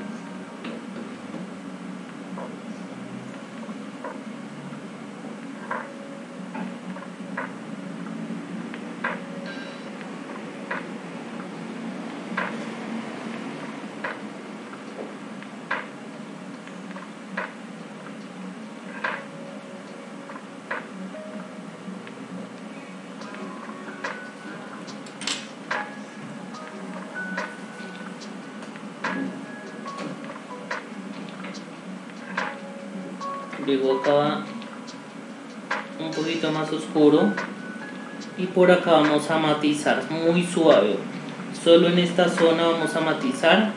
Luego acá un poquito más oscuro y por acá vamos a matizar muy suave, solo en esta zona vamos a matizar.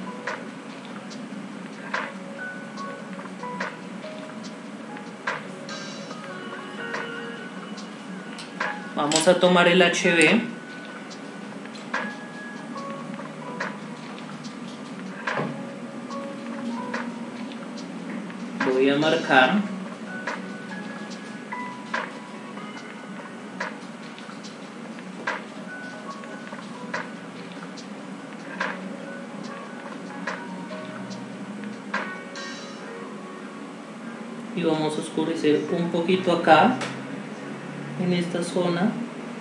Vamos a tomar el HB, voy a marcar. Y vamos a oscurecer un poquito acá, en esta zona.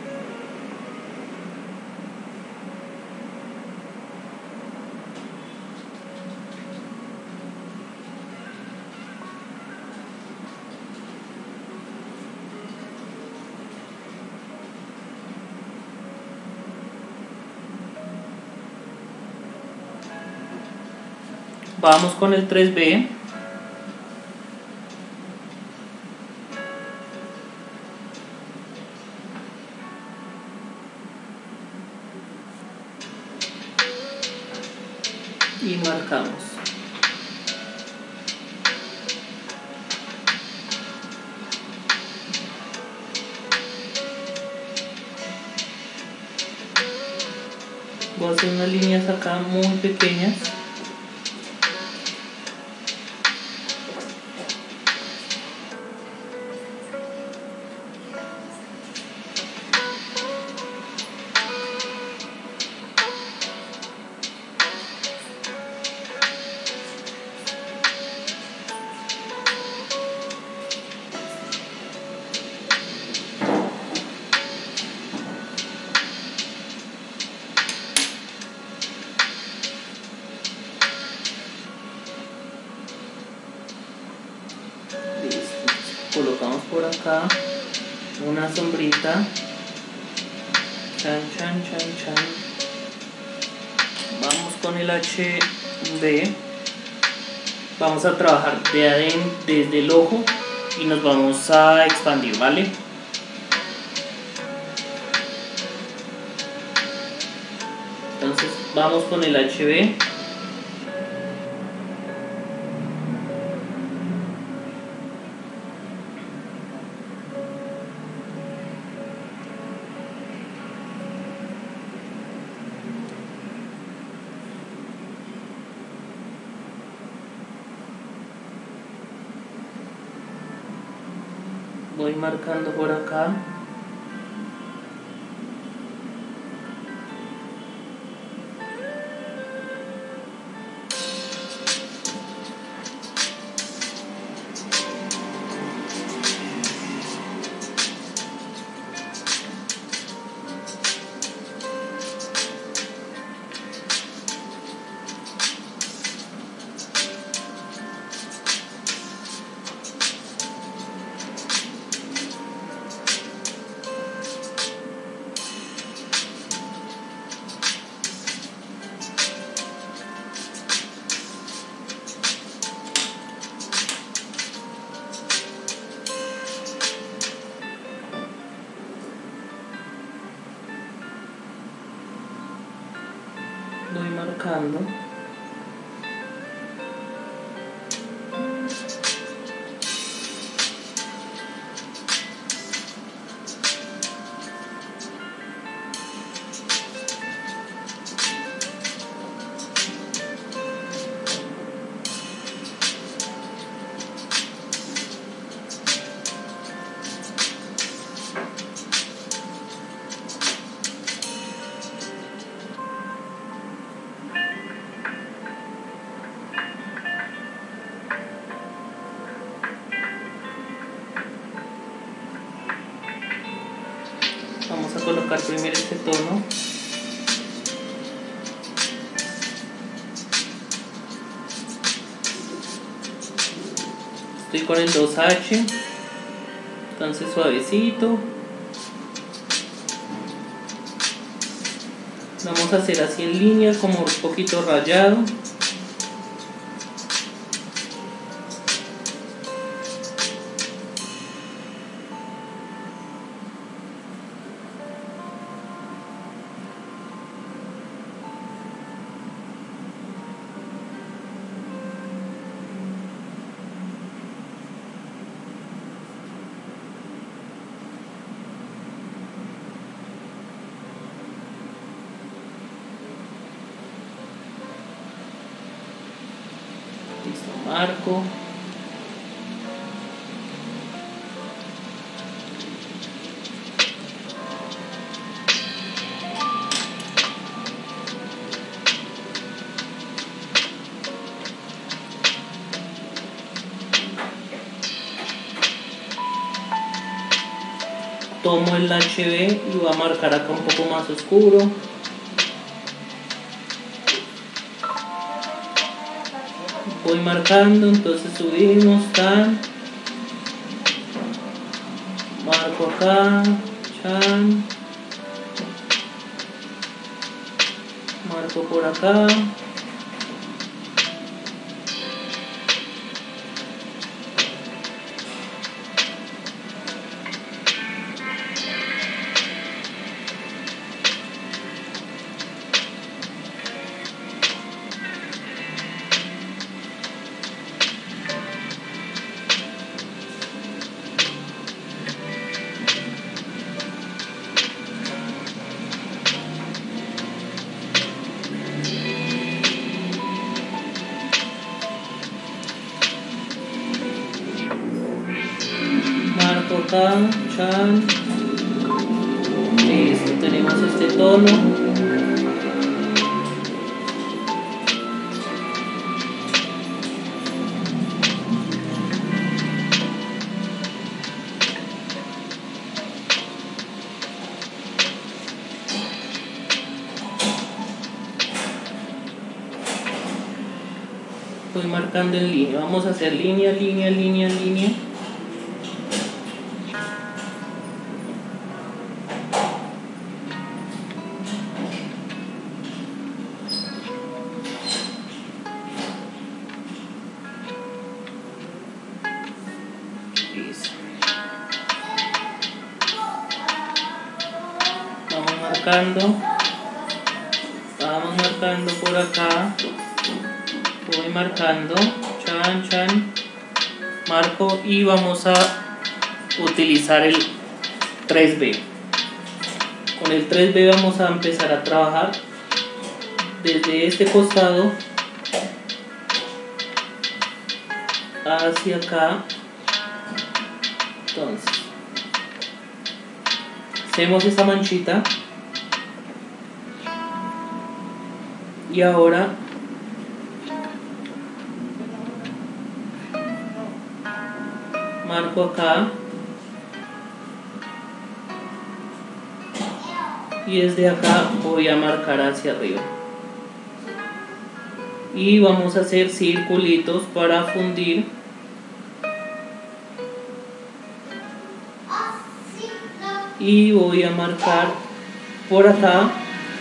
Vamos con el 3B. Y marcamos. Voy a hacer unas líneas acá muy pequeñas. Colocamos por acá una sombrita, chan chan chan chan. Vamos con el HB, vamos a trabajar de adentro, desde el ojo, y nos vamos a expandir, ¿vale? Entonces vamos con el HB. Voy marcando por acá. Voy marcando. Vamos a colocar primero este tono. Estoy con el 2H, entonces suavecito. Vamos a hacer así en línea, como un poquito rayado. Listo, marco. Tomo el HB y voy a marcar acá un poco más oscuro. Voy marcando, entonces subimos, tan, marco acá, chan, marco por acá. Acá, chan. Listo, tenemos este tono. Voy marcando en línea. Vamos a hacer línea, línea, línea, línea. Vamos marcando por acá, voy marcando, chan, chan, marco y vamos a utilizar el 3B. Con el 3B vamos a empezar a trabajar desde este costado hacia acá. Entonces hacemos esta manchita y ahora marco acá y desde acá voy a marcar hacia arriba y vamos a hacer circulitos para fundir. Y voy a marcar por acá,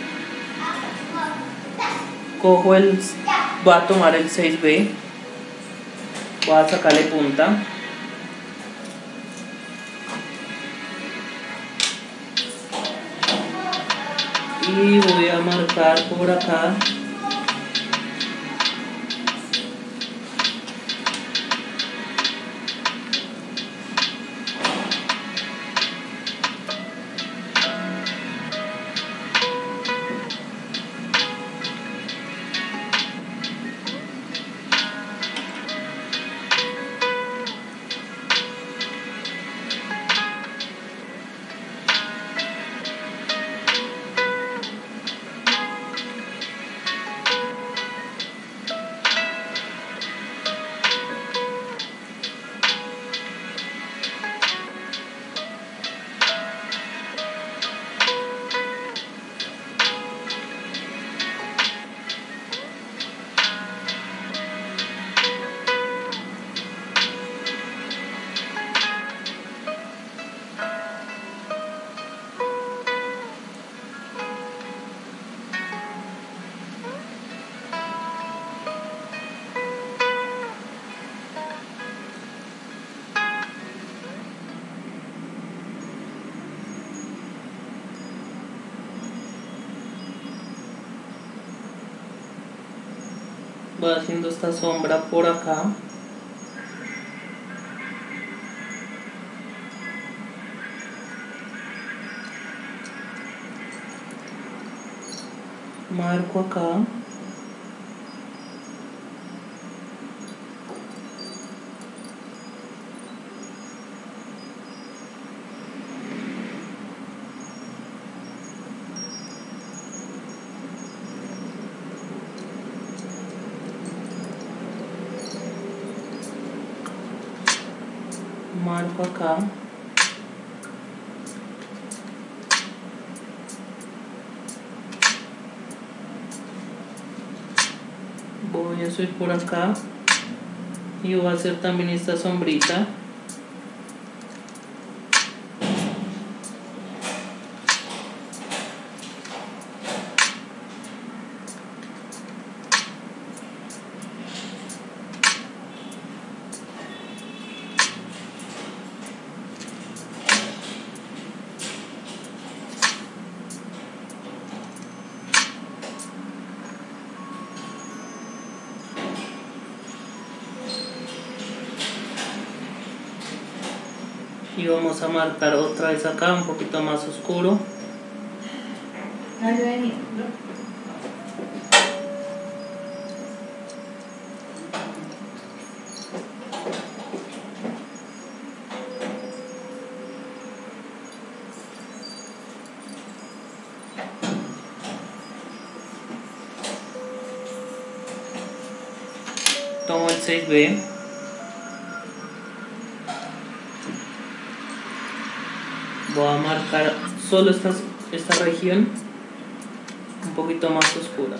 cojo voy a tomar el 6B, voy a sacarle punta y voy a marcar por acá voy haciendo esta sombra por acá. Marco acá. Marco acá. Voy a subir por acá y voy a hacer también esta sombrita. Y vamos a marcar otra vez acá un poquito más oscuro. Tomo el 6B. Voy a marcar solo esta región un poquito más oscura.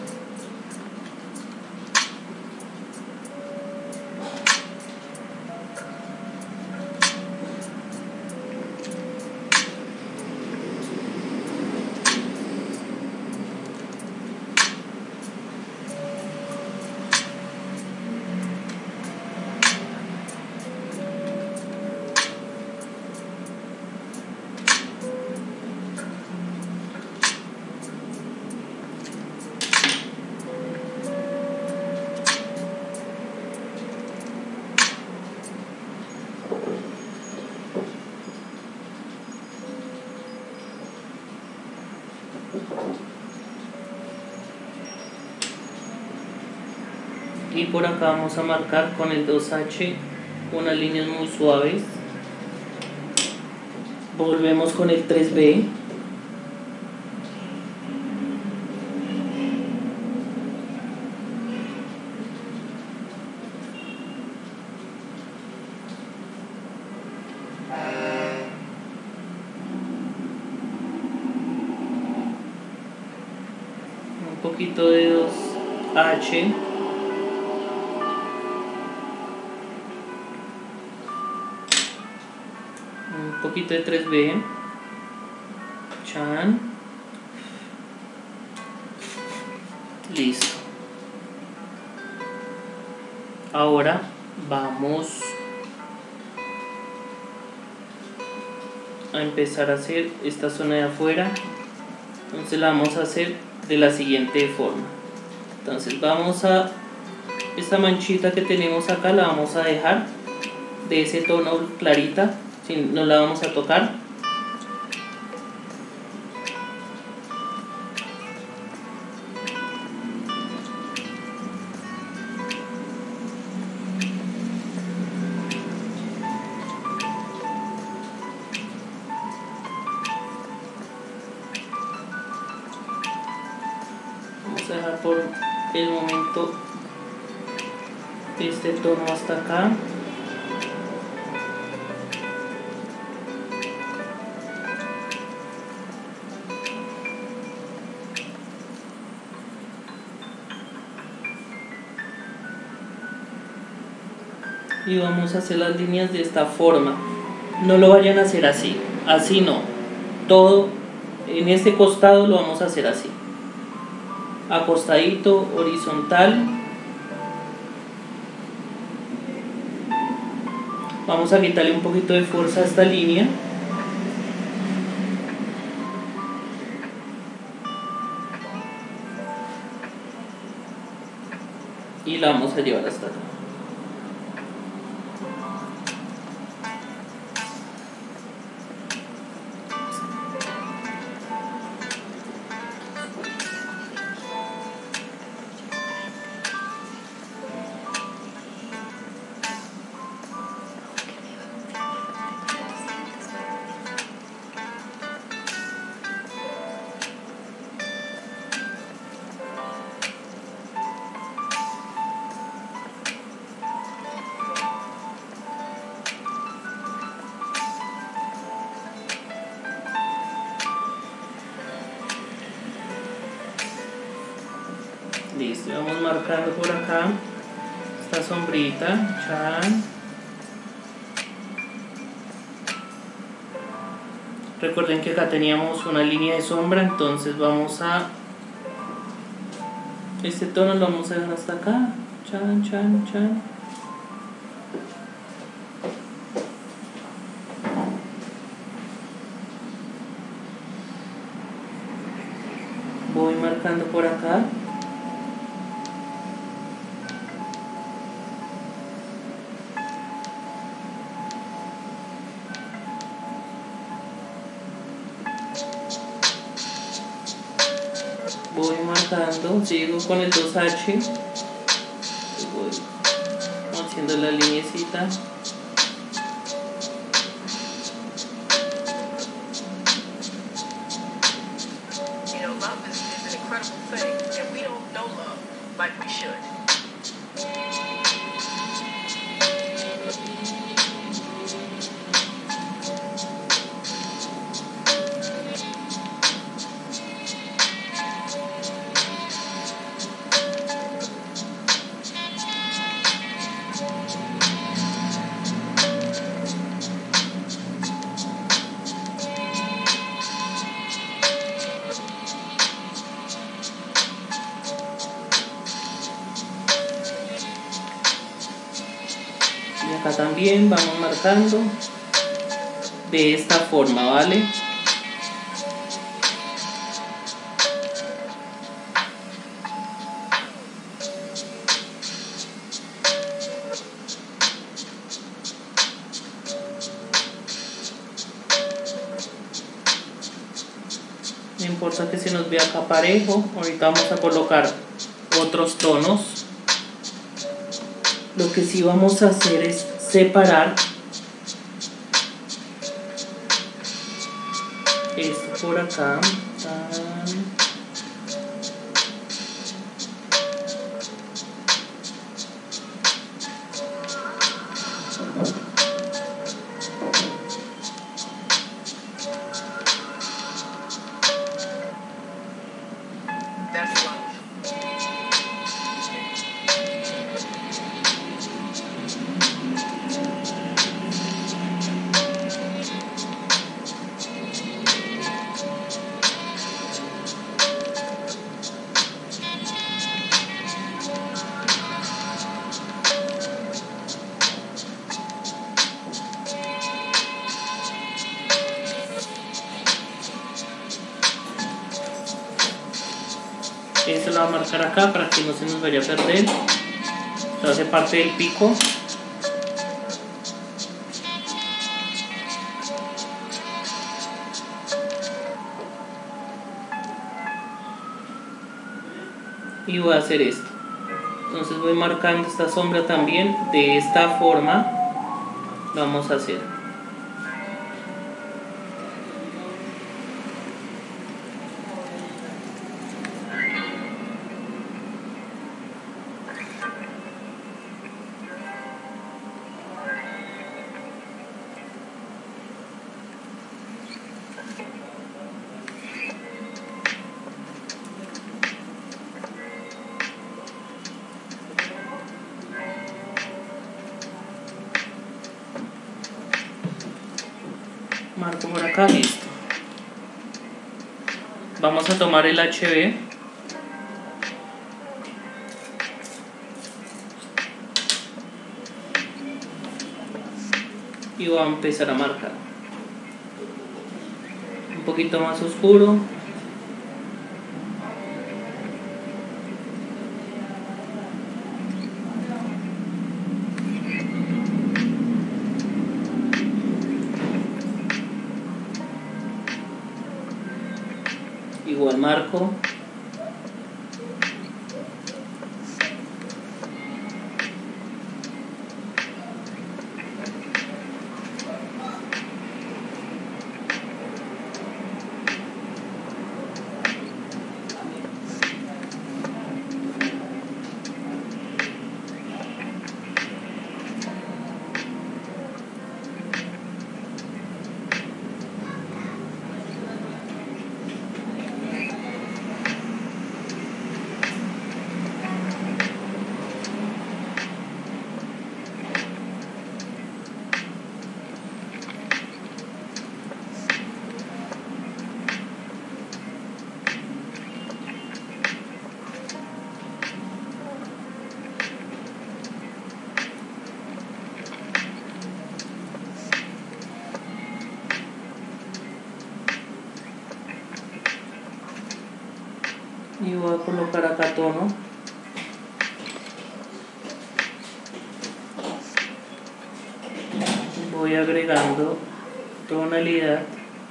Y por acá vamos a marcar con el 2H unas líneas muy suaves. Volvemos con el 3B. Un poquito de 2H. Un poquito de 3B. Chan. Listo. Ahora vamos a empezar a hacer esta zona de afuera. Entonces la vamos a hacer de la siguiente forma. Entonces vamos a esta manchita que tenemos acá, la vamos a dejar de ese tono clarita, no la vamos a tocar. Vamos a dejar por el momento este tono hasta acá. Y vamos a hacer las líneas de esta forma. No lo vayan a hacer así, así no. Todo en este costado lo vamos a hacer así. Acostadito, horizontal. Vamos a quitarle un poquito de fuerza a esta línea. Y y la vamos a llevar hasta acá. Listo, vamos marcando por acá esta sombrita, chan. Recuerden que acá teníamos una línea de sombra, entonces vamos a este tono lo vamos a dejar hasta acá, chan, chan, chan. Voy marcando por acá. Voy marcando, sigo con el 2H, voy haciendo la linecita. Y acá también vamos marcando de esta forma, ¿vale? No importa que se nos vea acá parejo, ahorita vamos a colocar otros tonos. Lo que sí vamos a hacer es separar esto por acá. Esto lo voy a marcar acá para que no se nos vaya a perder. Esto hace parte del pico. Y voy a hacer esto. Entonces voy marcando esta sombra también de esta forma. Lo vamos a hacer. Marco por acá, listo. Vamos a tomar el HB y voy a empezar a marcar un poquito más oscuro. igual marco. Y voy a colocar acá tono. Voy agregando tonalidad.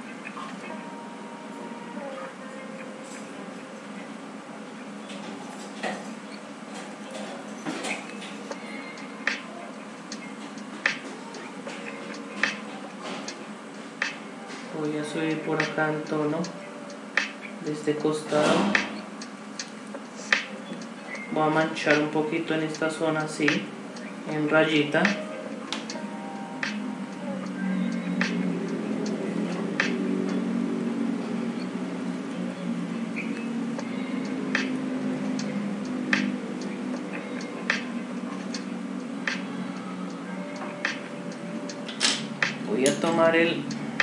Voy a subir por acá el tono de este costado. Voy a manchar un poquito en esta zona así, en rayita. Voy a tomar el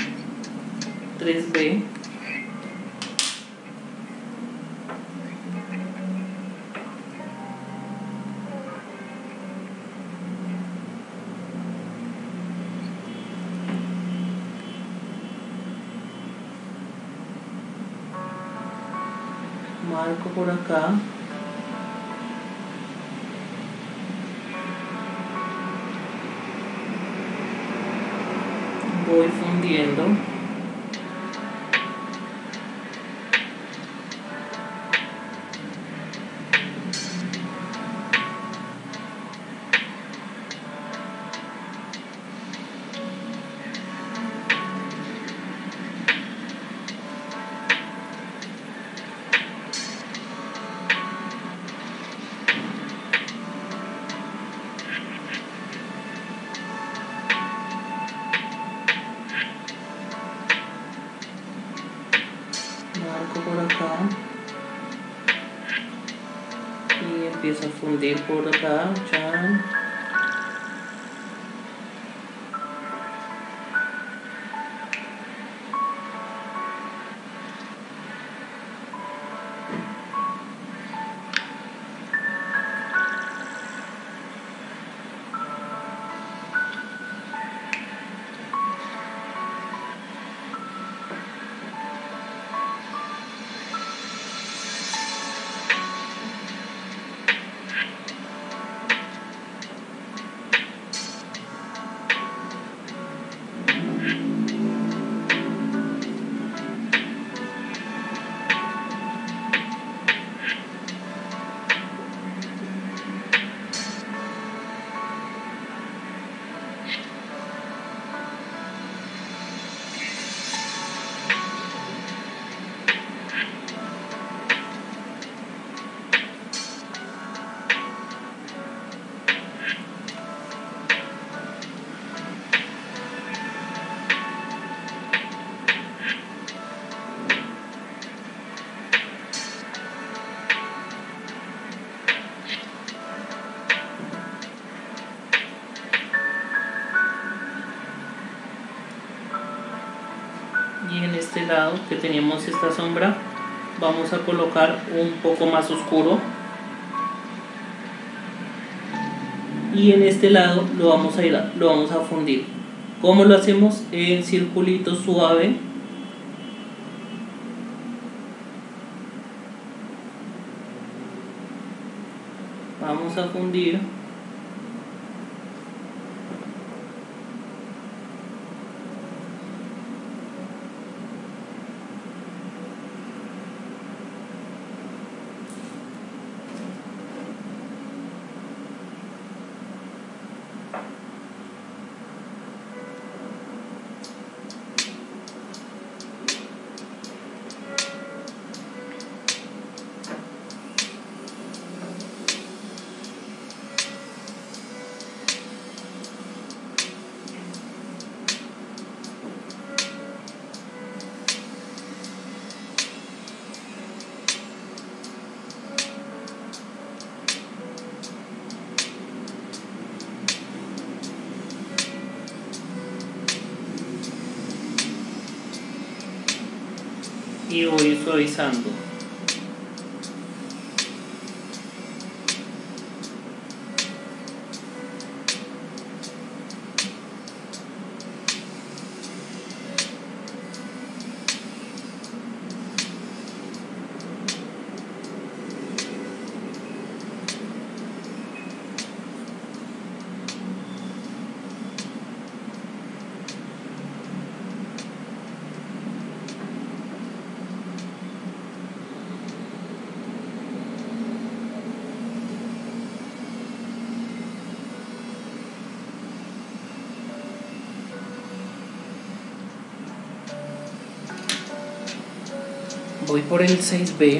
3B. Marco por acá. Voy fundiendo. Marco por acá y empiezo a fundir por acá. Chan. Y en este lado que teníamos esta sombra, vamos a colocar un poco más oscuro, y en este lado lo vamos a fundir. ¿Cómo lo hacemos? En circulito suave. Vamos a fundir. y voy suavizando. Voy por el 6B.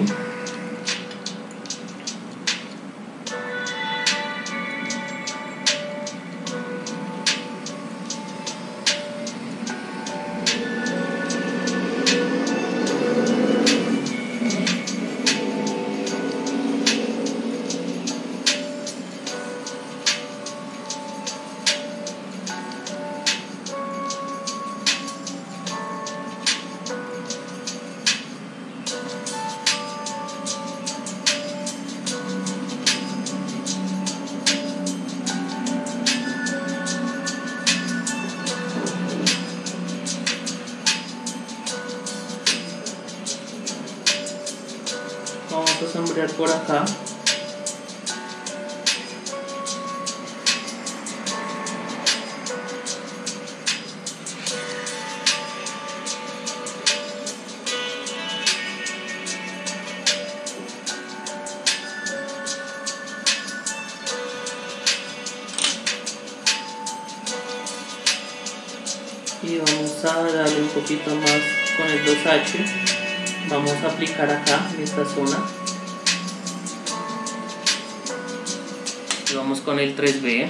Vamos a sombrear por acá. Y vamos a darle un poquito más con el 2H. Vamos a aplicar acá en esta zona y vamos con el 3B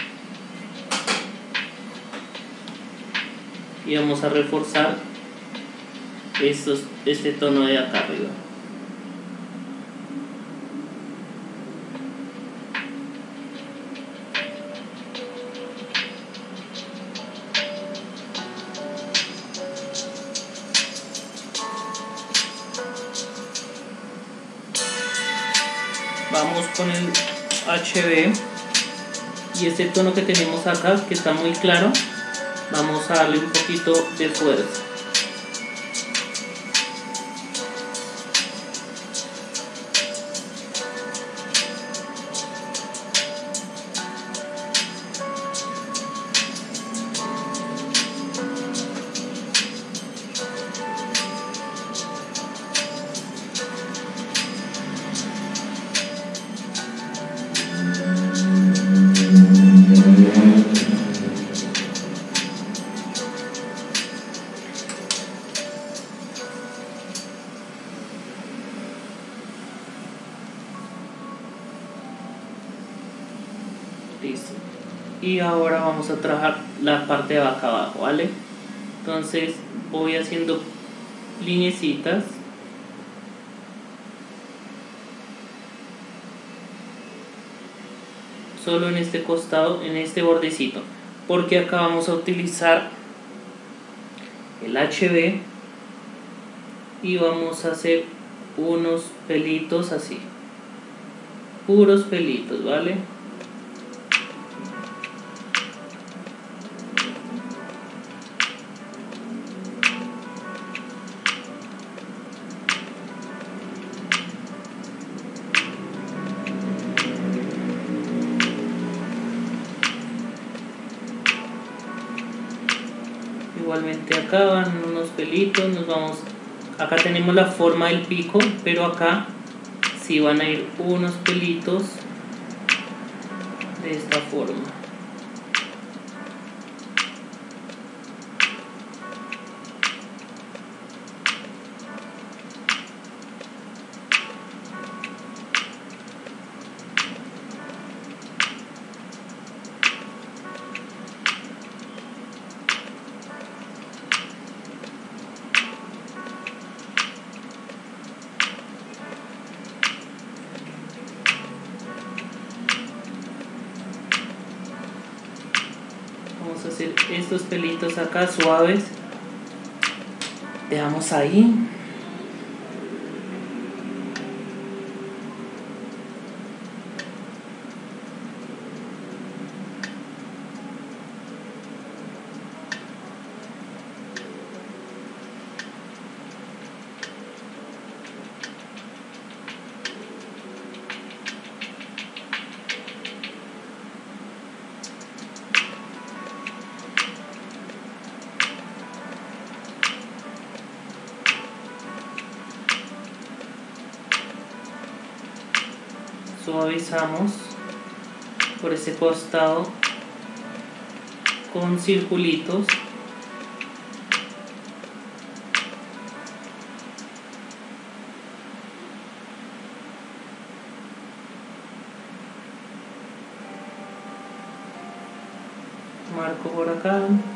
y vamos a reforzar este tono de acá arriba. Vamos con el HB y este tono que tenemos acá, que está muy claro, vamos a darle un poquito de fuerza. Listo. Y ahora vamos a trabajar la parte de acá abajo, ¿vale? Entonces voy haciendo lineecitas. Solo en este costado, en este bordecito. Porque acá vamos a utilizar el HB y vamos a hacer unos pelitos así. Puros pelitos, ¿vale? Igualmente acá van unos pelitos, nos vamos, acá tenemos la forma del pico, pero acá sí van a ir unos pelitos de esta forma. Vamos a hacer estos pelitos acá suaves, dejamos ahí suavizamos por este costado con circulitos. Marco por acá.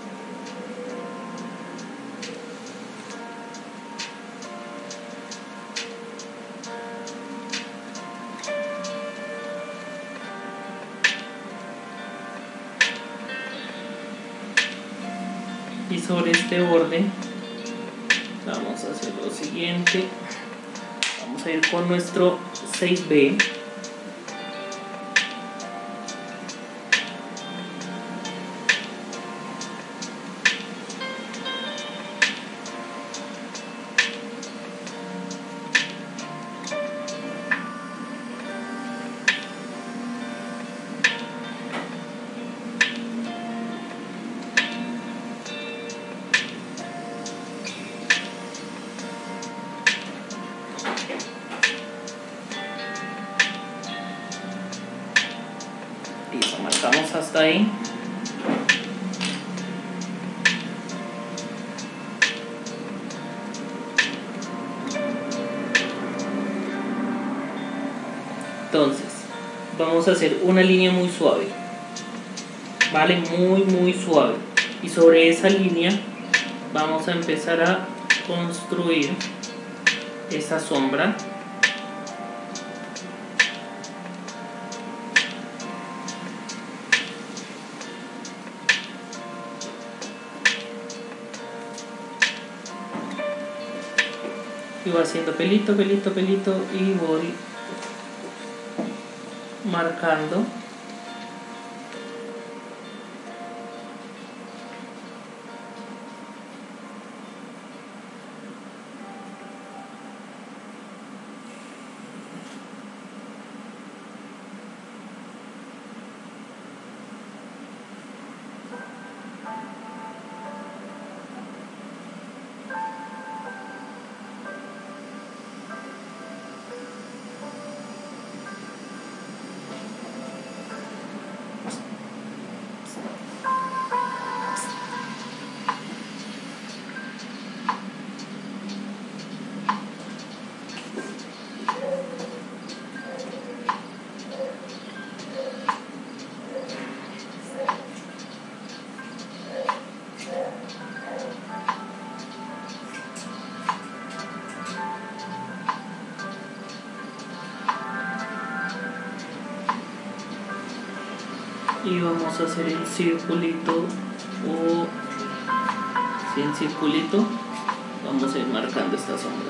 Y sobre este borde vamos a hacer lo siguiente. Vamos a ir con nuestro 6B. Listo, marcamos hasta ahí. Entonces, vamos a hacer una línea muy suave, ¿vale? Muy suave. Y sobre esa línea vamos a empezar a construir esa sombra. Y voy haciendo pelito y voy marcando. Y vamos a hacer el circulito o sin circulito. Vamos a ir marcando esta sombra.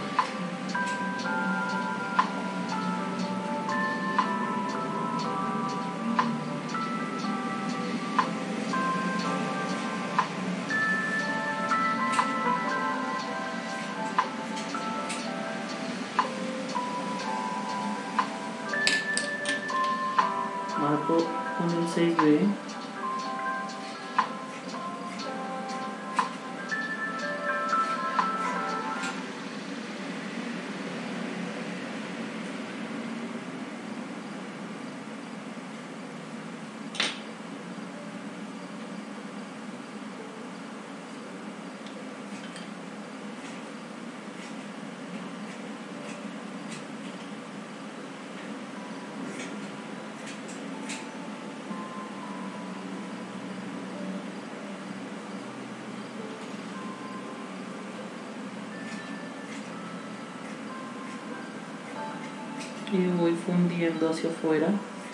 Marco con el 6B. Y voy fundiendo hacia afuera.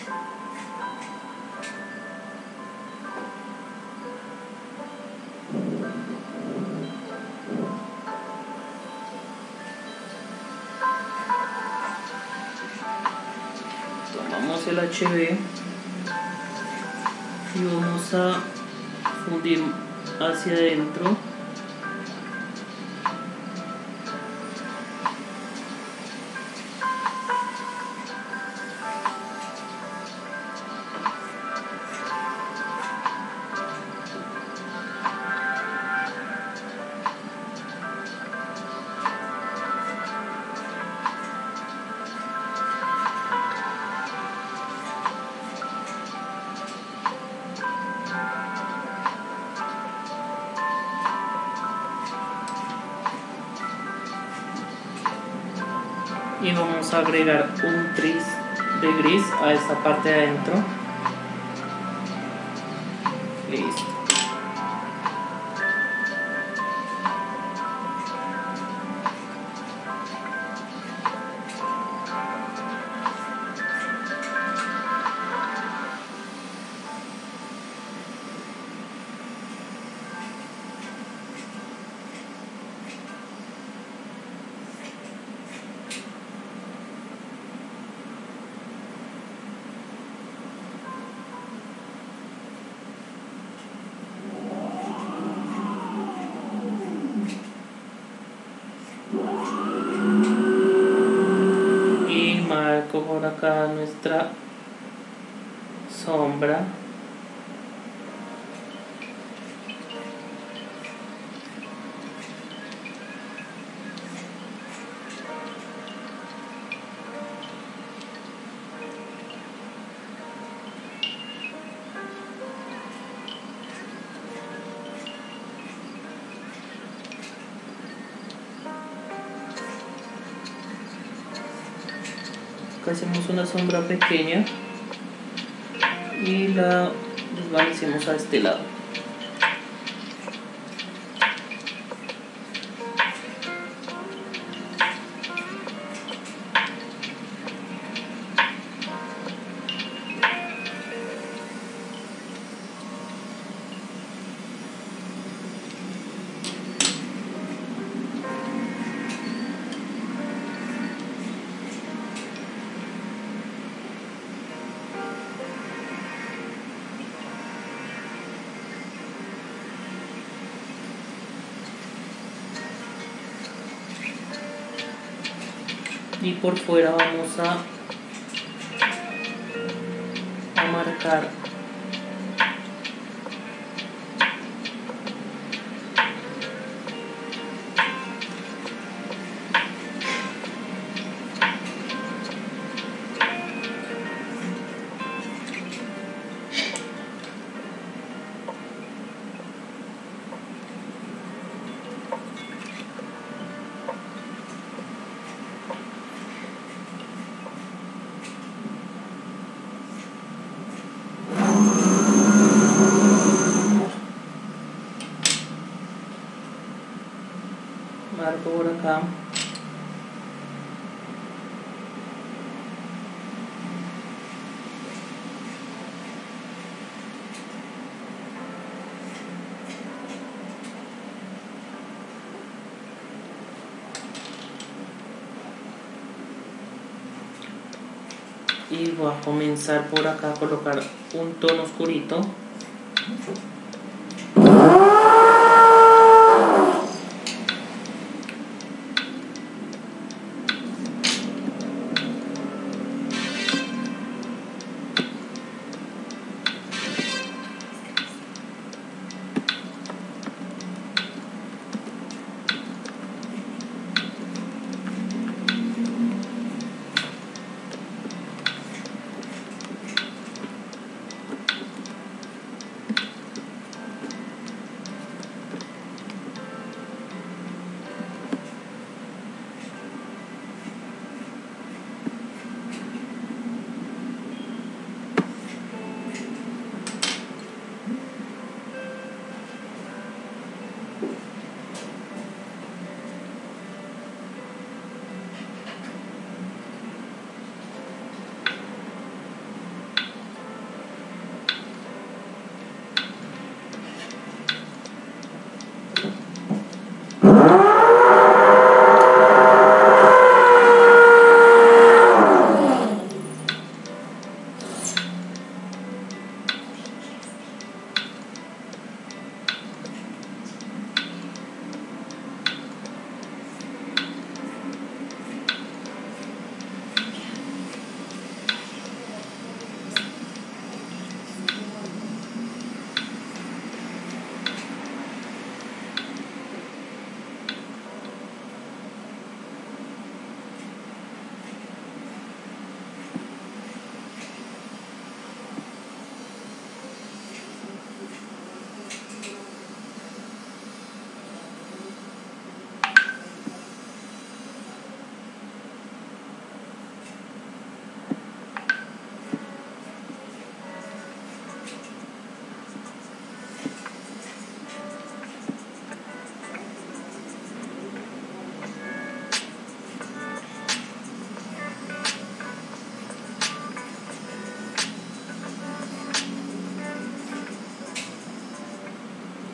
Tomamos el HB y vamos a fundir hacia adentro. Y vamos a agregar un tris de gris a esta parte de adentro. Listo. Marco por acá nuestra sombra. Acá hacemos una sombra pequeña y la desvanecemos a este lado. Y por fuera vamos a marcar por acá. Y voy a comenzar por acá a colocar un tono oscurito.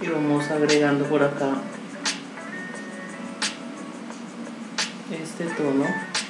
y vamos agregando por acá este tono.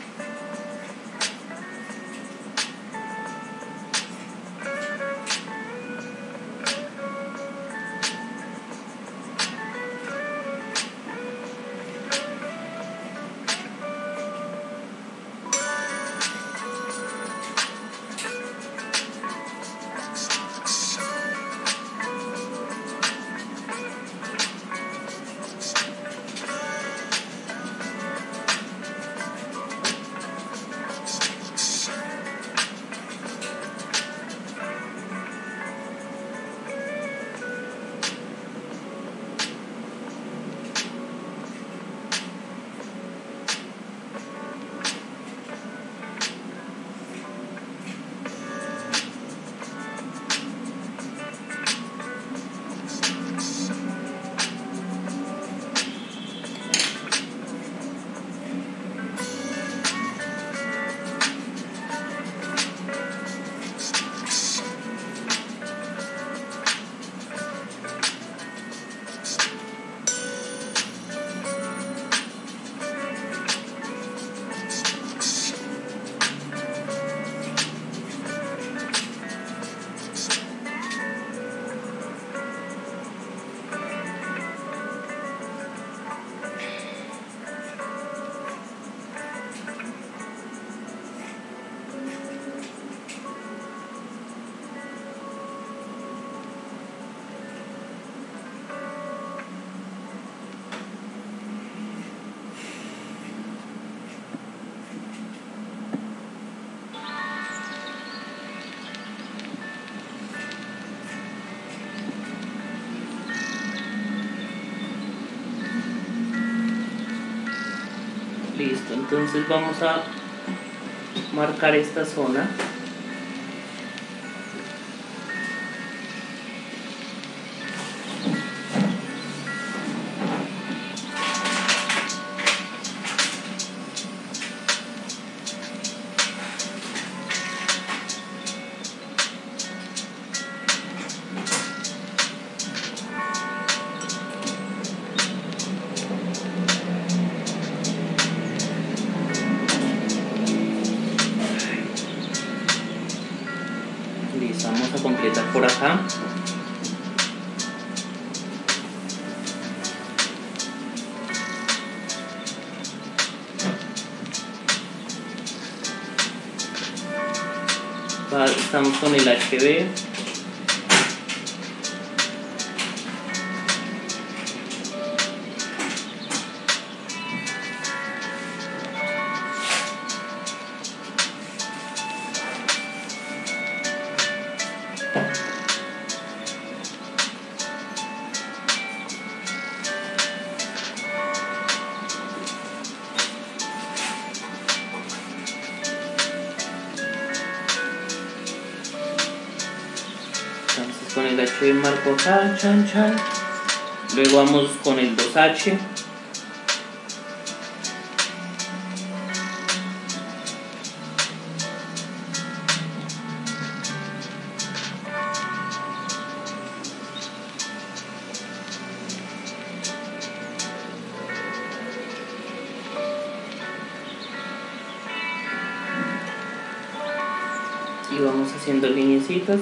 Listo, entonces vamos a marcar esta zona. Listo, vamos a completar por acá. Estamos con el HB. Con el H marco acá, chan chan. Luego vamos con el 2H. Y vamos haciendo lineecitas.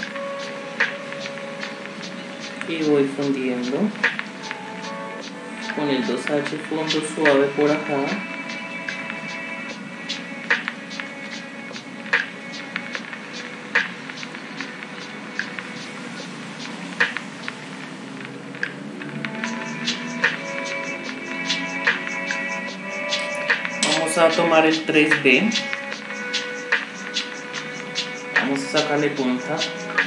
Y voy fundiendo. con el 2H fondo suave por acá. Vamos a tomar el 3B. Vamos a sacarle punta.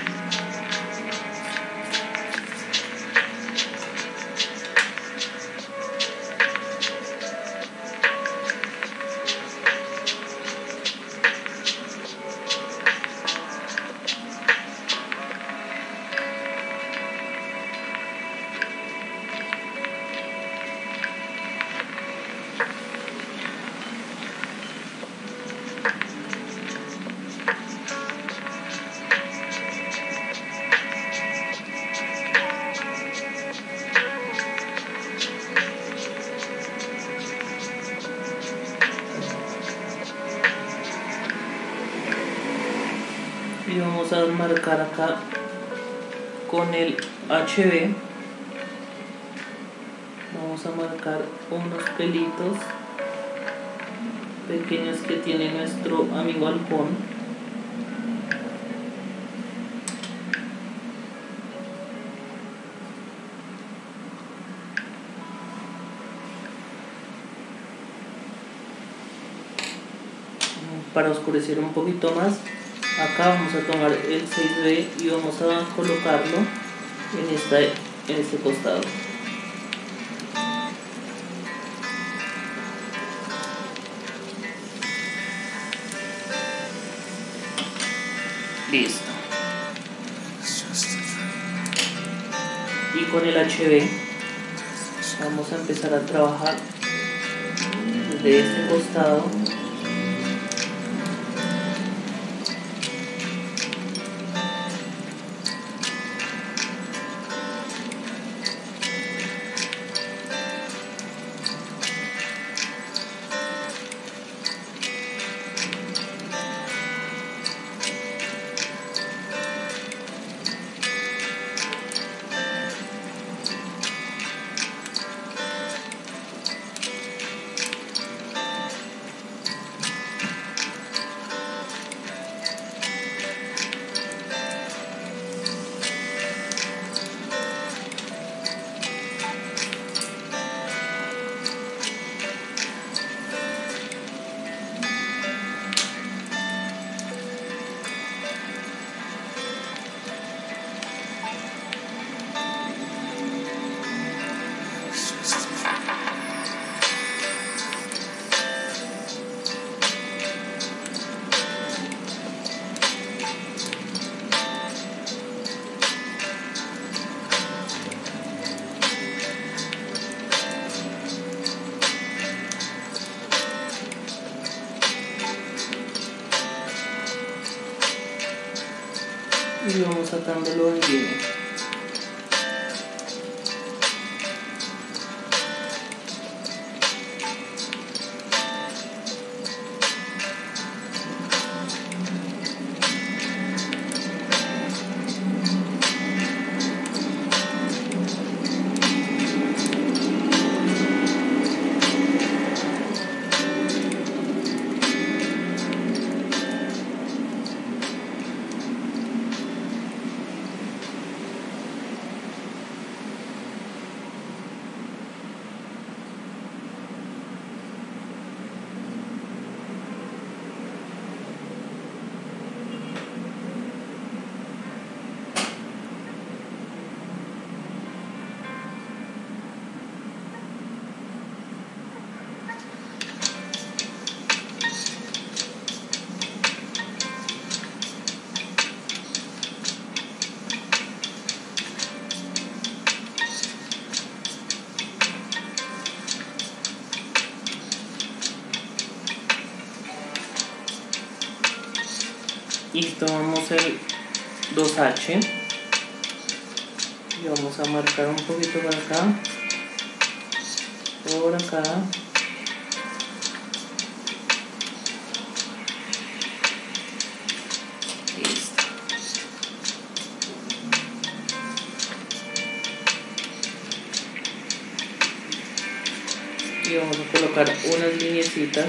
Y vamos a marcar acá con el HB. Vamos a marcar unos pelitos pequeños que tiene nuestro amigo halcón. Para oscurecer un poquito más, acá vamos a tomar el 6B y vamos a colocarlo en este costado. Listo. Y con el HB vamos a empezar a trabajar desde este costado. Y vamos atándolo en línea. Y tomamos el 2H y vamos a marcar un poquito por acá, por acá. Listo. y vamos a colocar unas lineecitas.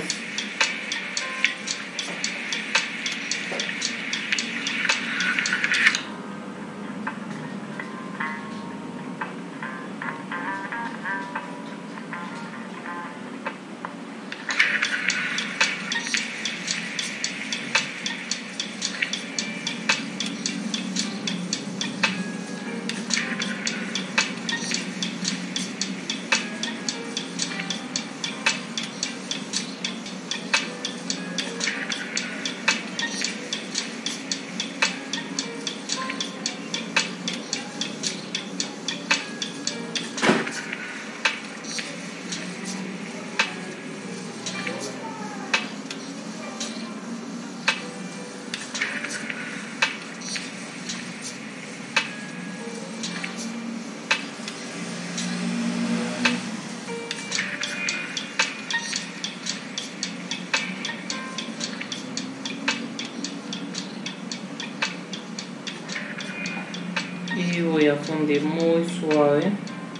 Y voy a fundir muy suave.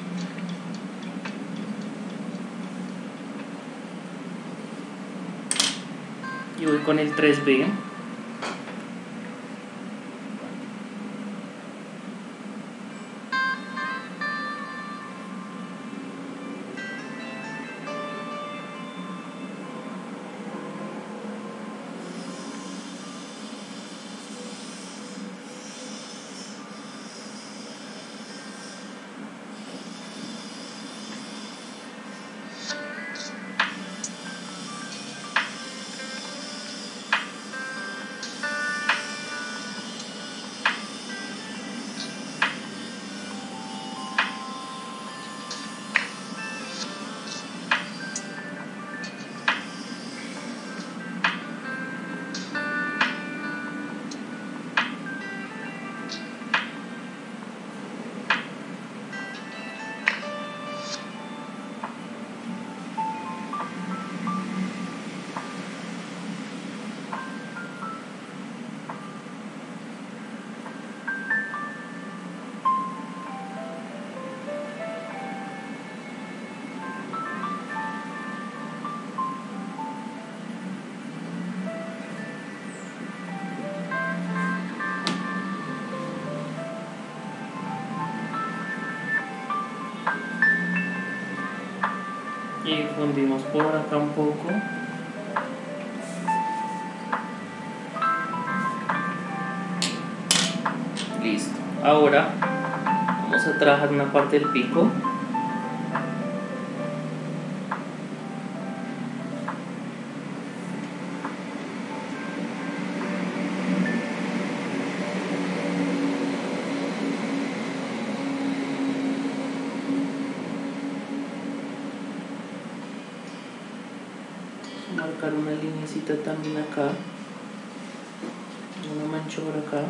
Y voy con el 3B. Y fundimos por acá un poco. Listo. Ahora vamos a trabajar una parte del pico. Marcar una linecita también acá, una mancha por acá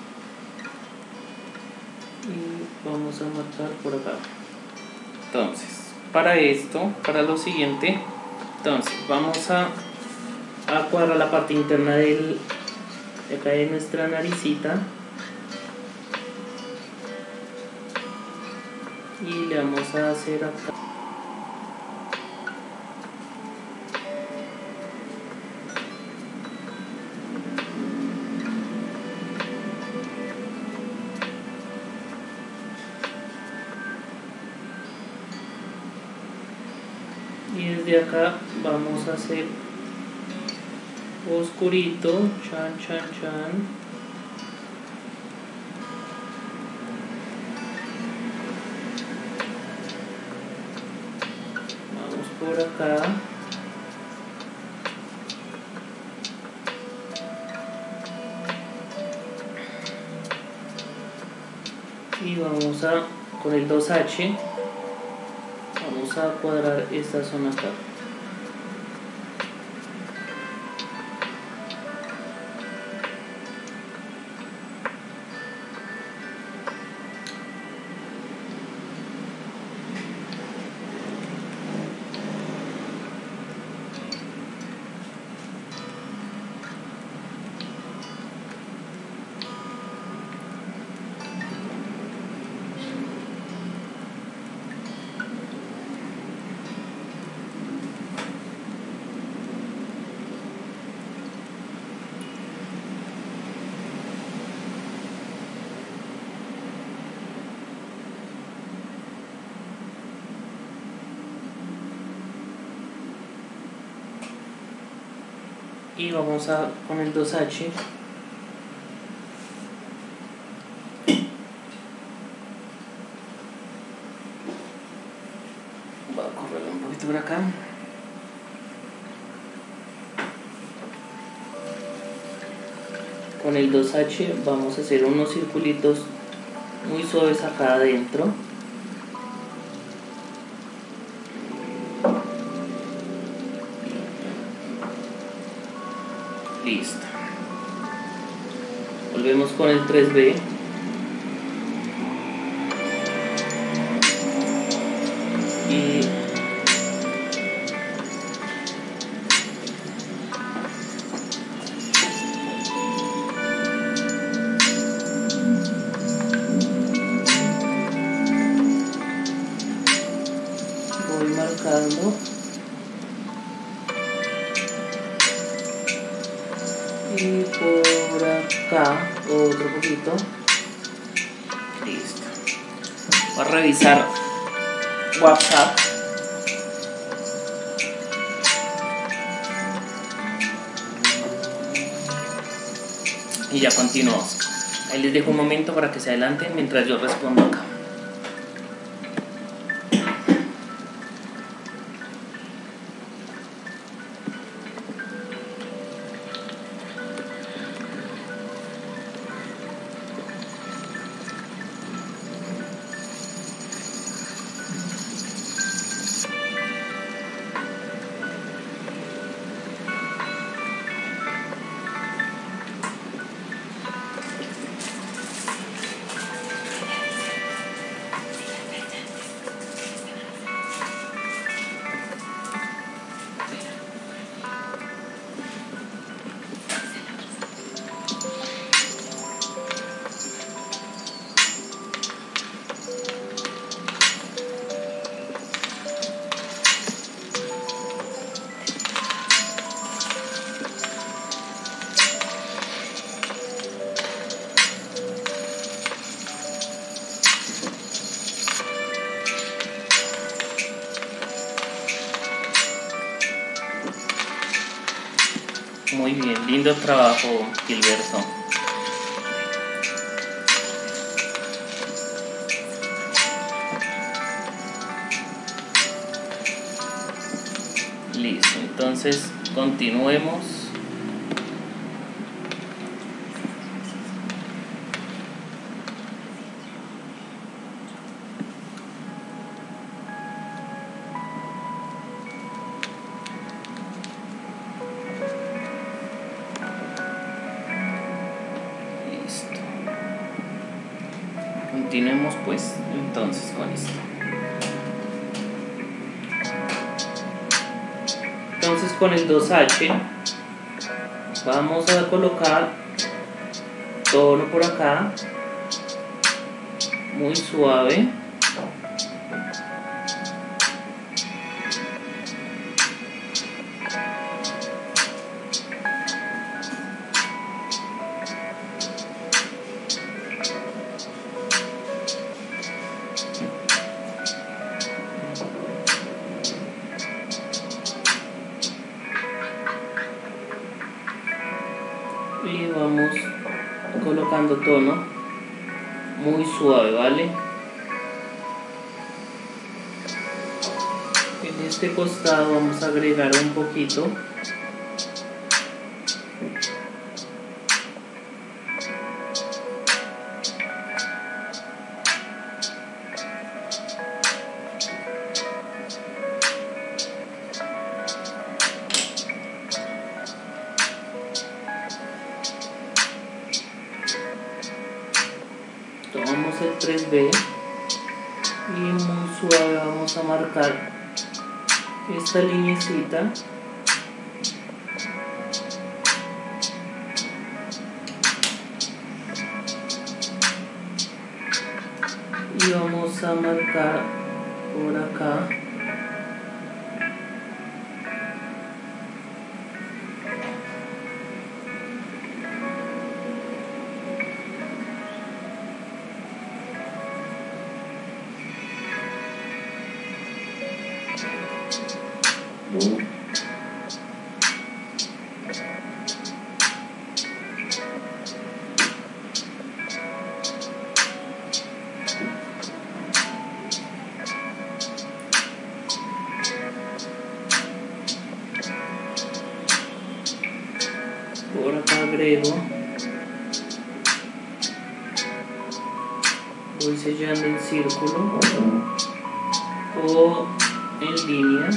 y vamos a marcar por acá. Entonces, para esto, para lo siguiente, entonces vamos a cuadrar la parte interna de acá de nuestra naricita y le vamos a hacer acá. Y desde acá vamos a hacer oscurito, chan, chan, chan. Vamos por acá. Y vamos a, con el 2H, vamos a cuadrar esta zona acá. y vamos a con el 2H. Voy a correr un poquito por acá. Con el 2H vamos a hacer unos circulitos muy suaves acá adentro. Listo. Volvemos con el 3B. Y voy marcando. Y por acá otro poquito. Listo. Voy a revisar WhatsApp. Y ya continuamos. Ahí les dejo un momento para que se adelanten mientras yo respondo acá. Muy bien, lindo trabajo, Gilberto. Listo, entonces continuemos. Continuemos pues entonces con esto. Entonces con el 2H vamos a colocar tono por acá, muy suave. Y vamos colocando tono muy suave, ¿vale? En este costado vamos a agregar un poquito. Tomamos el 3B y muy suave vamos a marcar esta lineecita. Y vamos a marcar por acá Luego voy sellando en círculo o en línea.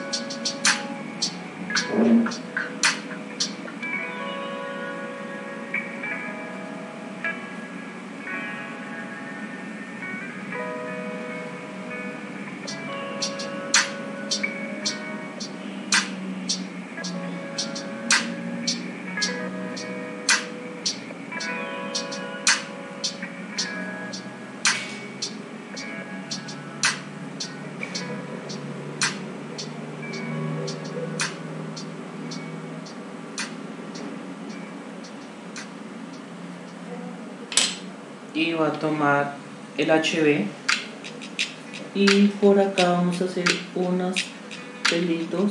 Y va a tomar el HB y por acá vamos a hacer unos pelitos.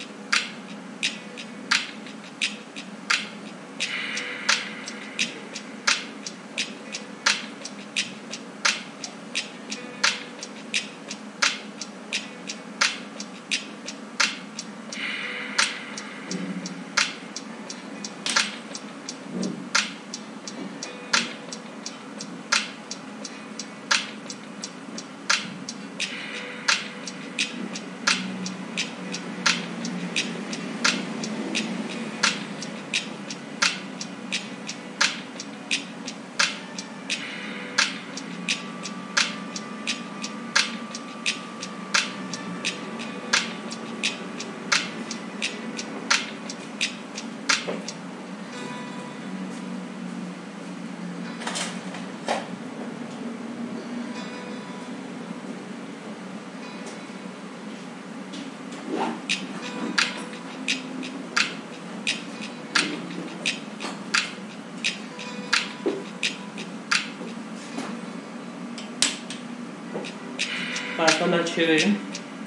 Paso el HB.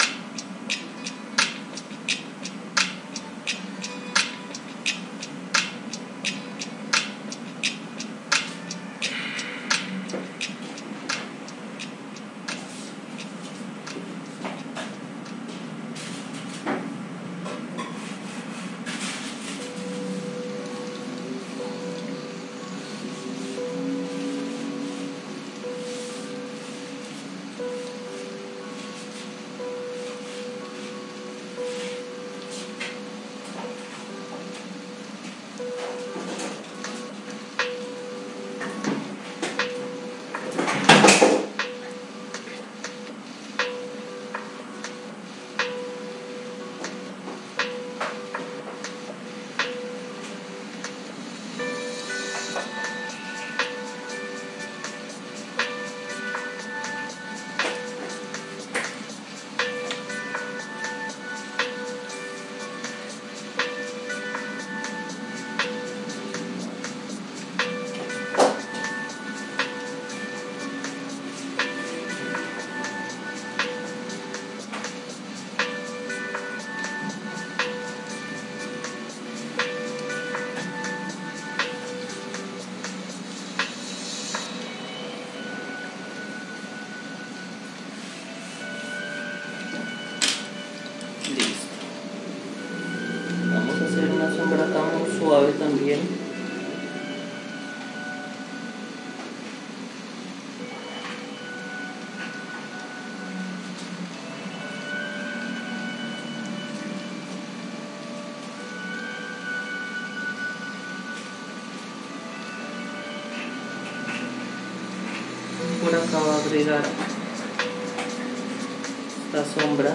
Listo. Vamos a hacer una sombra acá muy suave también. Por acá va a agregar esta sombra.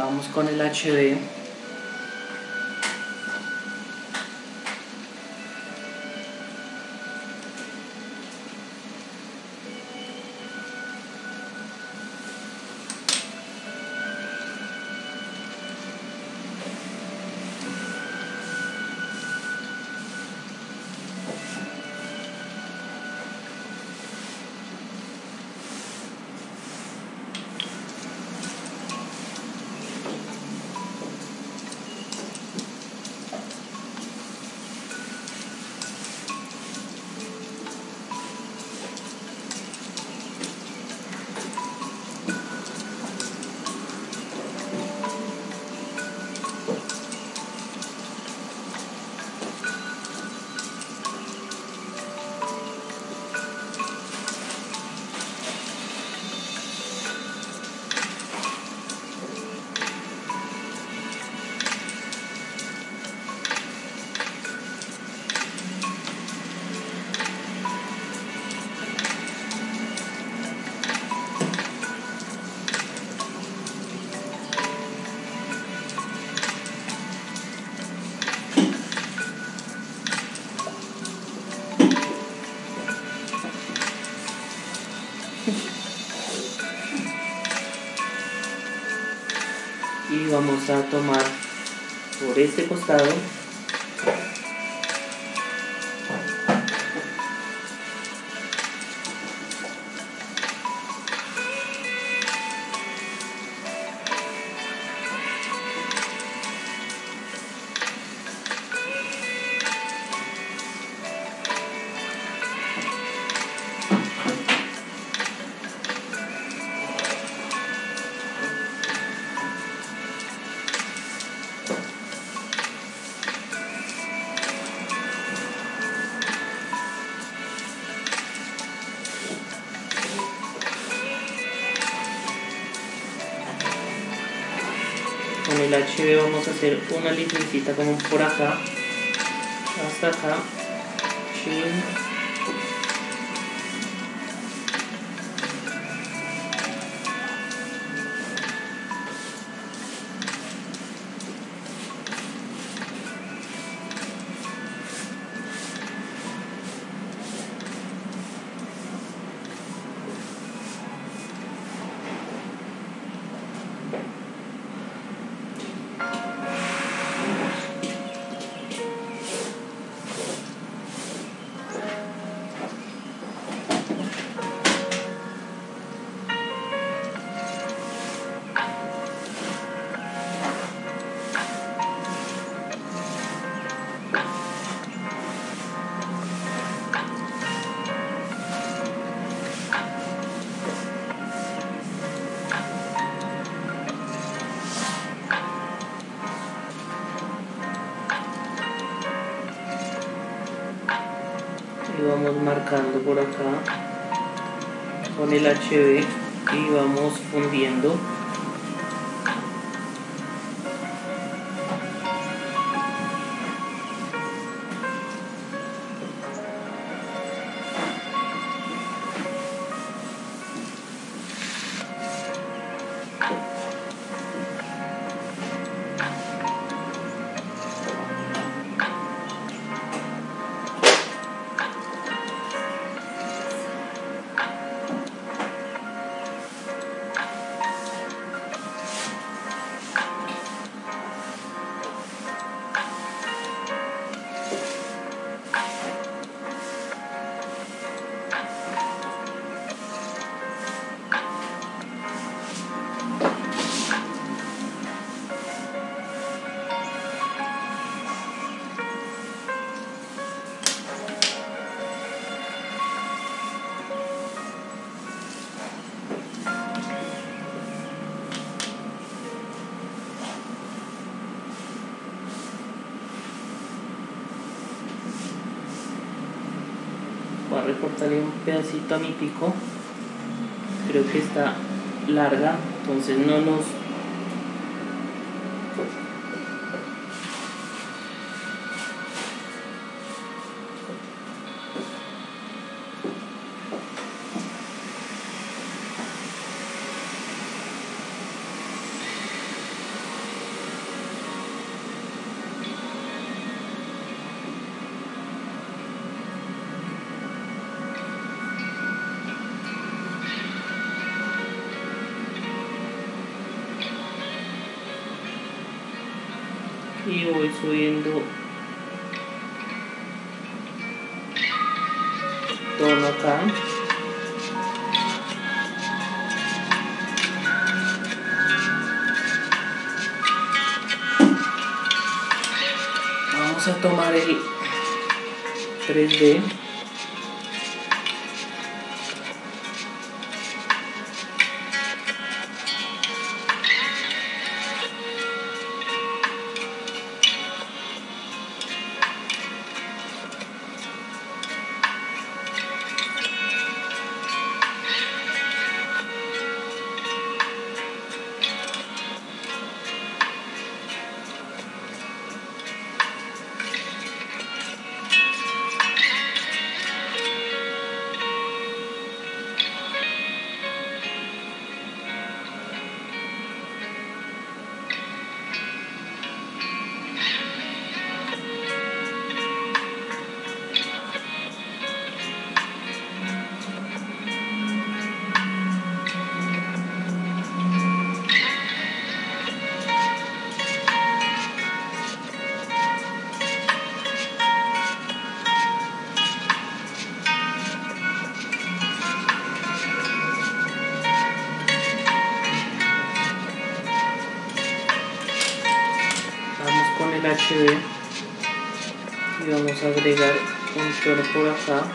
Vamos con el HB. Y vamos a tomar por este costado con el HB. Vamos a hacer una lineecita como por acá hasta acá. Chin. Y vamos marcando por acá con el HB y vamos fundiendo. Voy a recortarle un pedacito a mi pico. Creo que está larga, entonces no nos y voy subiendo tono acá. Vamos a tomar el 3D. Con el HB y vamos a agregar un tono por acá.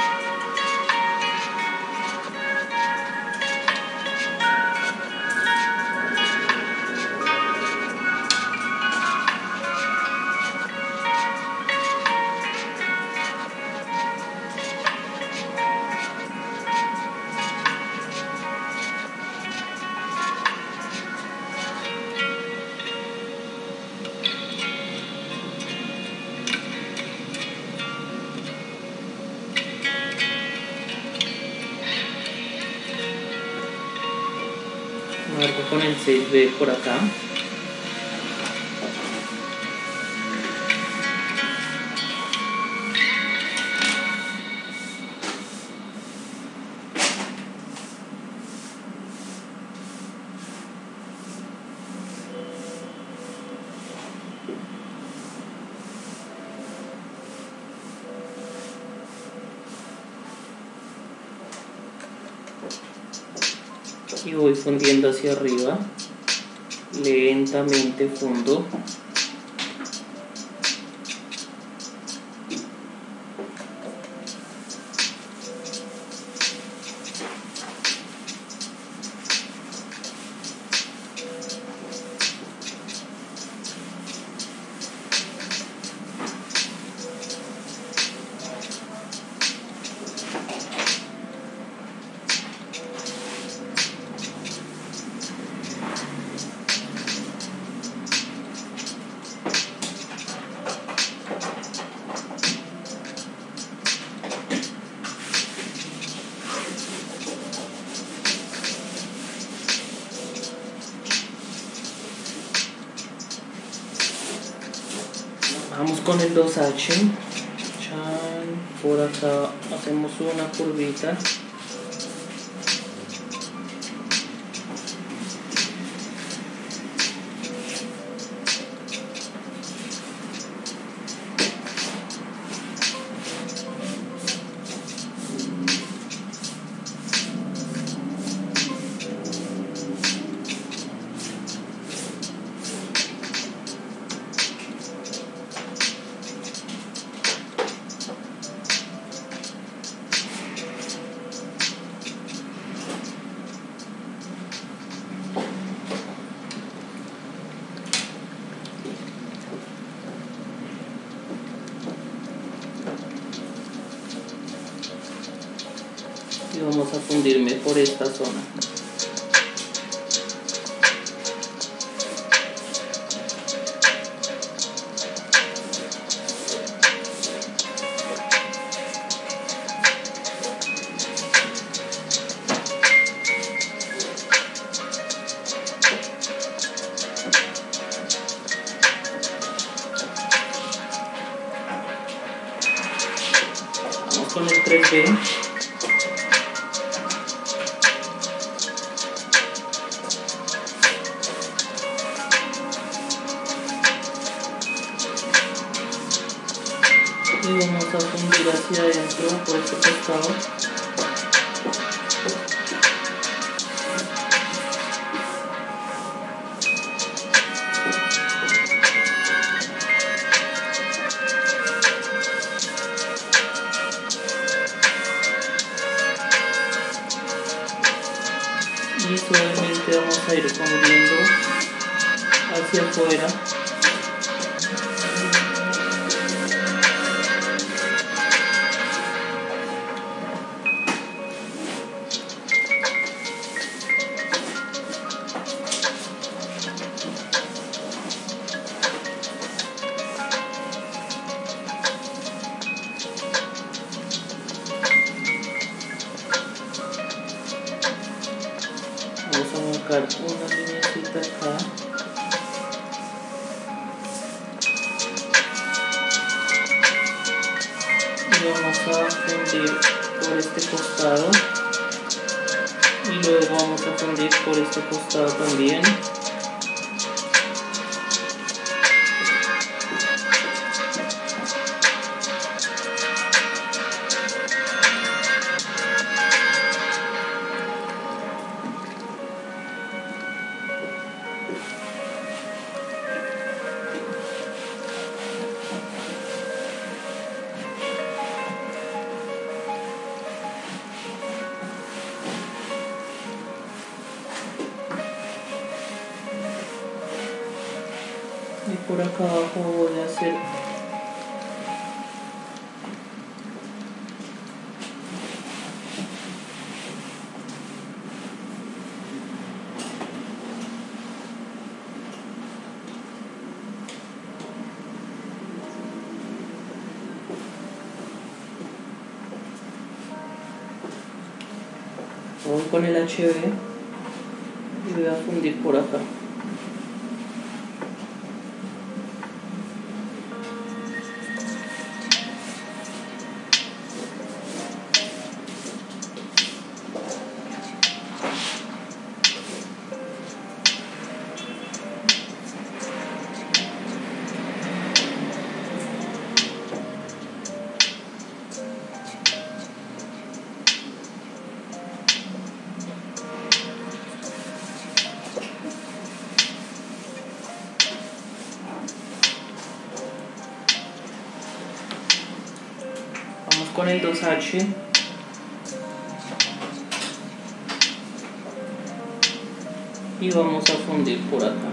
Marco con el 6B por acá. Y voy fundiendo hacia arriba, lentamente fundo. Vamos con el 2H. Chan, por acá hacemos una curvita. Y vamos a fundirme por esta zona. Vamos con el 3D. y vamos a fundir hacia adentro por este costado. Y suavemente vamos a ir fundiendo hacia afuera. Vamos a marcar una lineacita acá. Y vamos a fundir por este costado. Y luego vamos a fundir por este costado también. Y por acá abajo voy a hacer voy con el HB y voy a fundir por acá. Vamos con el 2H. Y vamos a fundir por acá.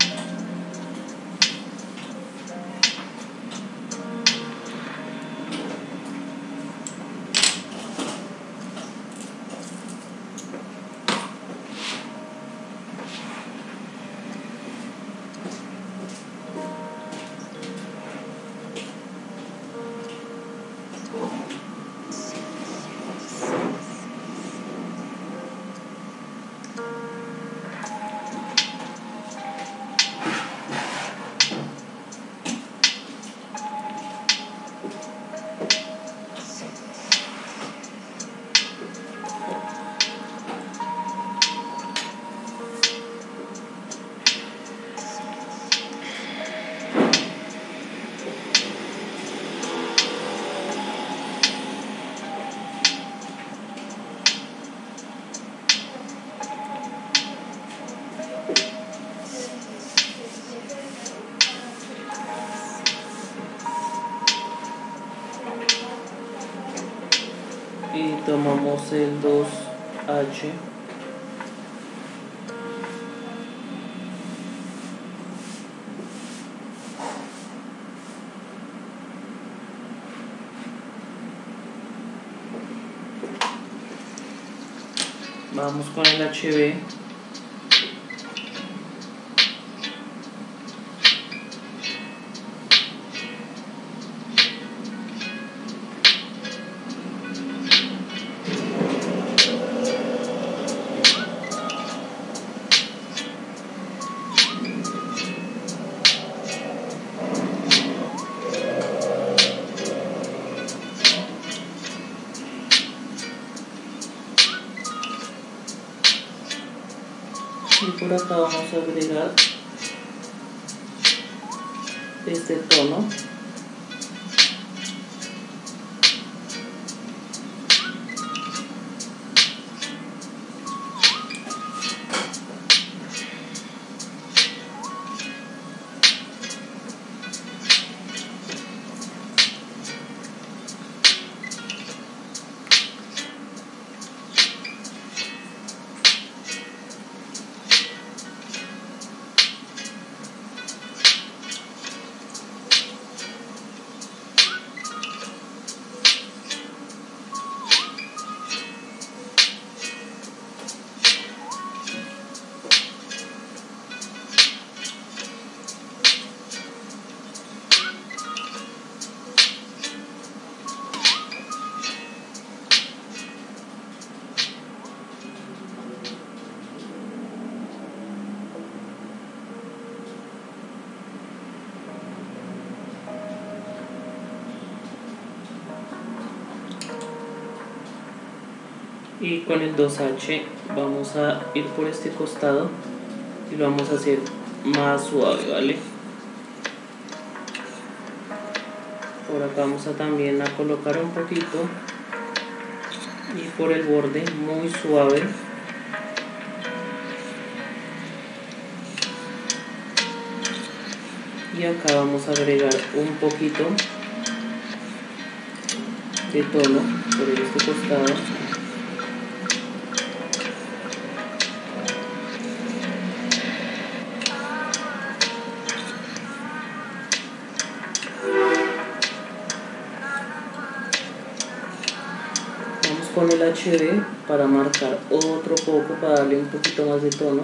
Y tomamos el 2H. Vamos con el HB. Y por acá vamos a agregar este tono. Y con el 2H vamos a ir por este costado y lo vamos a hacer más suave, ¿vale? Por acá vamos a también a colocar un poquito y por el borde muy suave. Y acá vamos a agregar un poquito de tono por este costado. Vamos con el HB para marcar otro poco, para darle un poquito más de tono.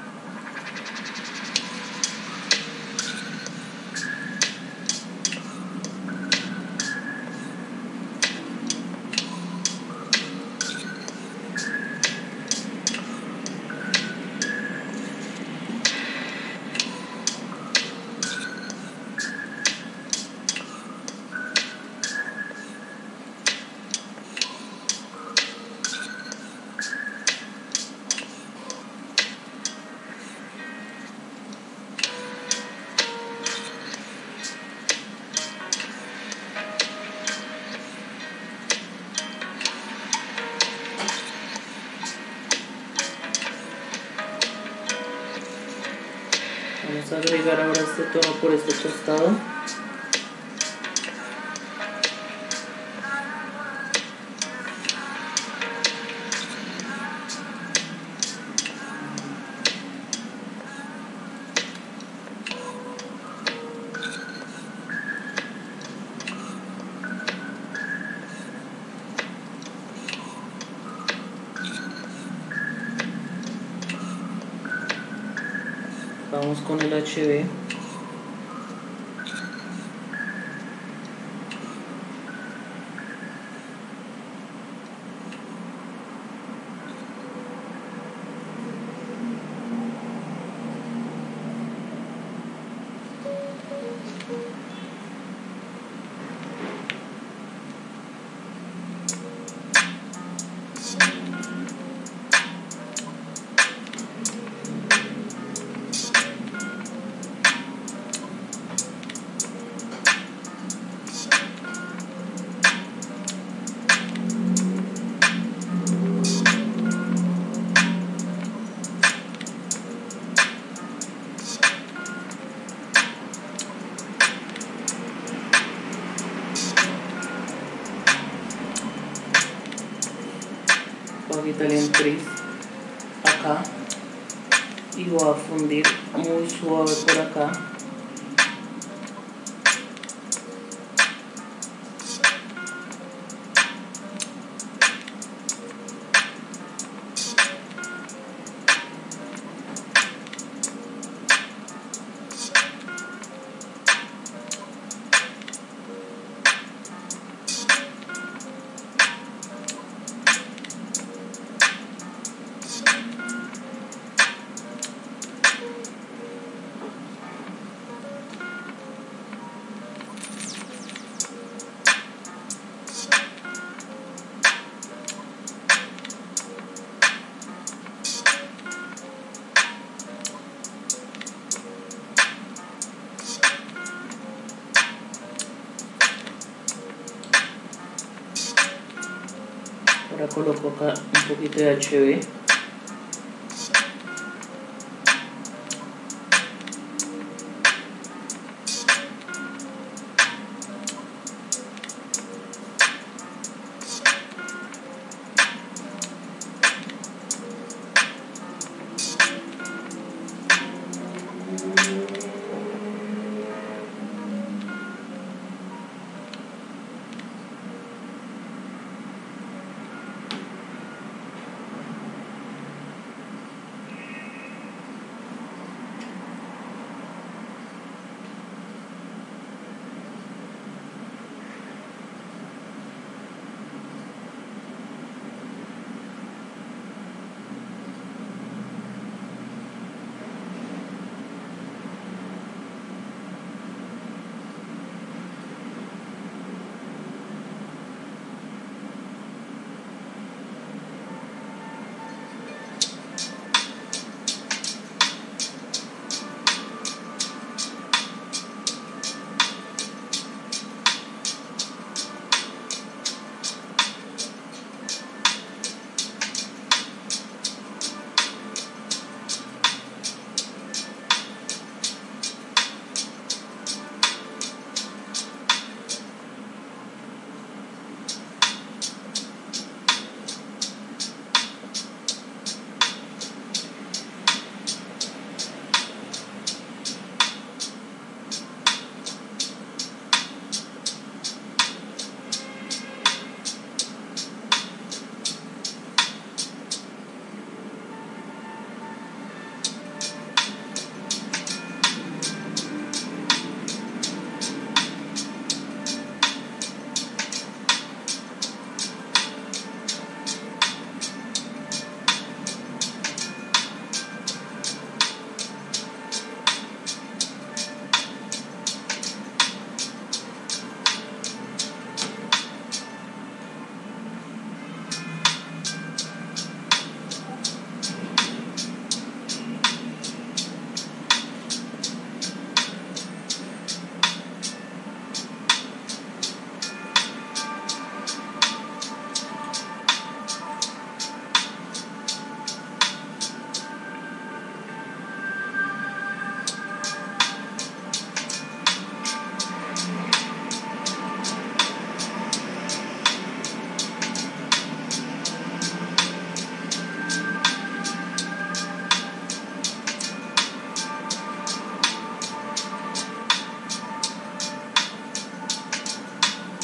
Vamos a agregar ahora este tono por este costado. Vamos con el HB. Voy a quitarle un tris acá y voy a fundir muy suave por acá. Ahora coloco acá un poquito de HB.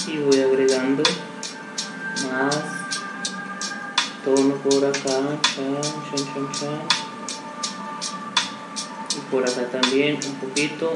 y voy agregando más tono por acá, chan, chan, chan, chan, y por acá también un poquito.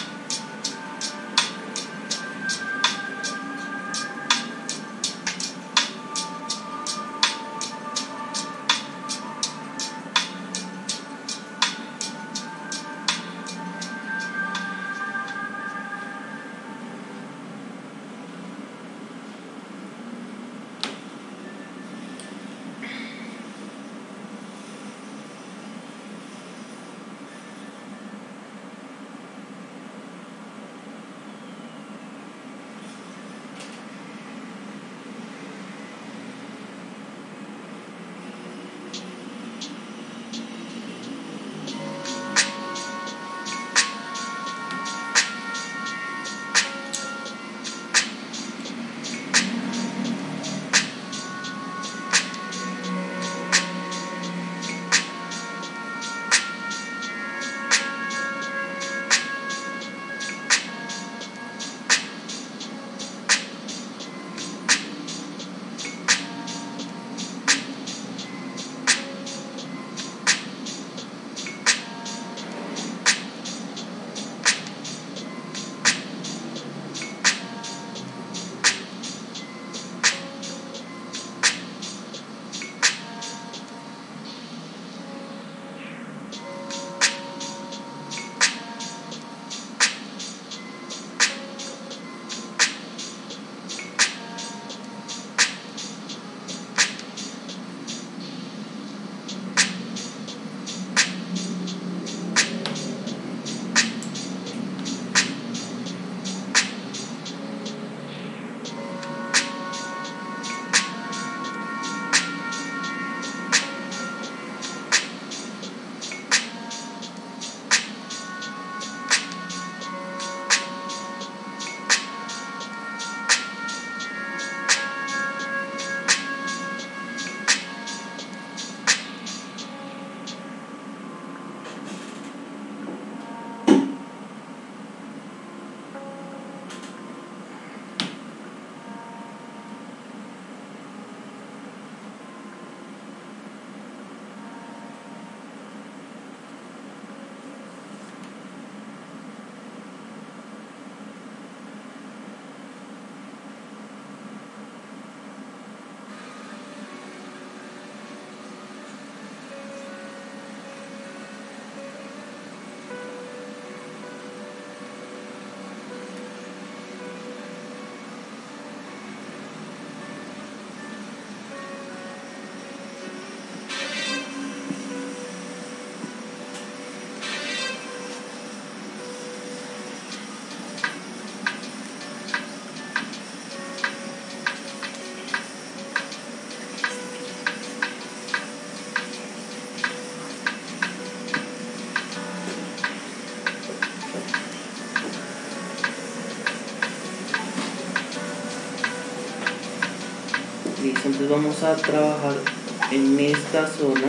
Listo, entonces vamos a trabajar en esta zona.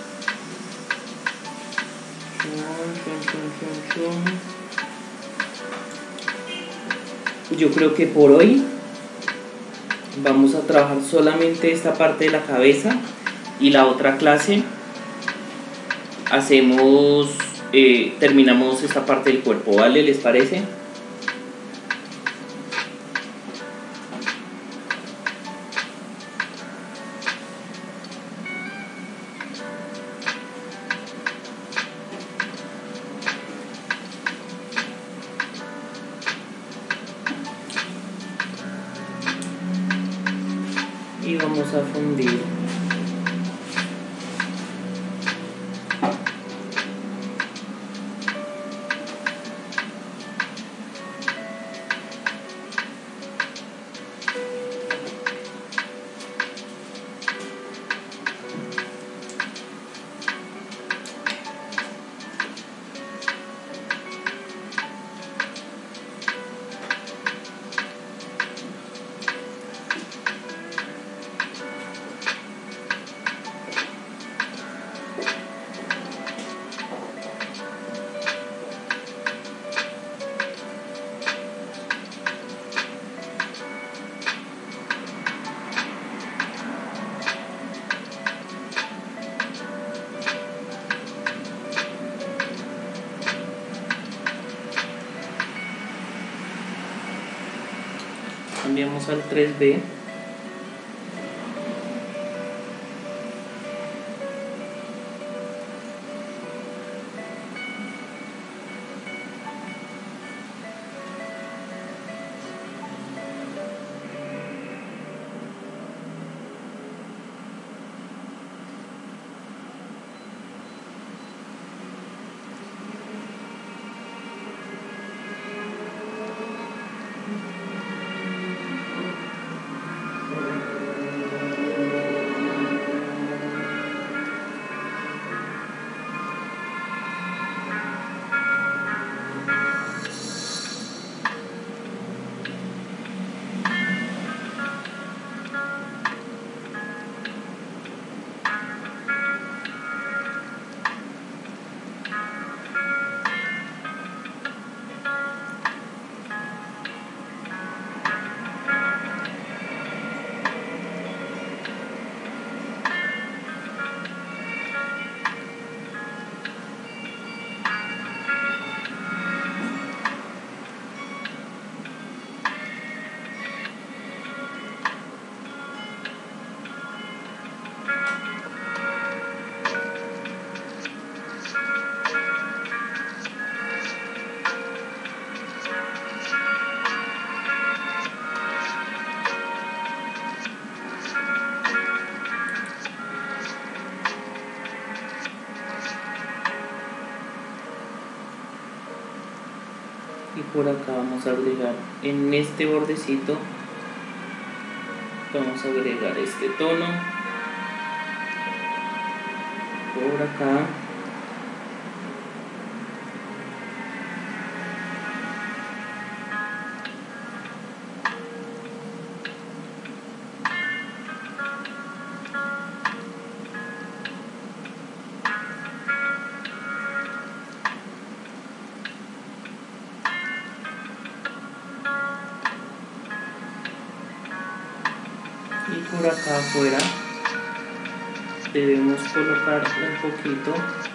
Yo creo que por hoy vamos a trabajar solamente esta parte de la cabeza, y la otra clase hacemos, terminamos esta parte del cuerpo, ¿vale? ¿Les parece? Y vamos a fundir. cambiamos al 3B. Y por acá vamos a agregar en este bordecito, vamos a agregar este tono por acá. Y por acá afuera debemos colocar un poquito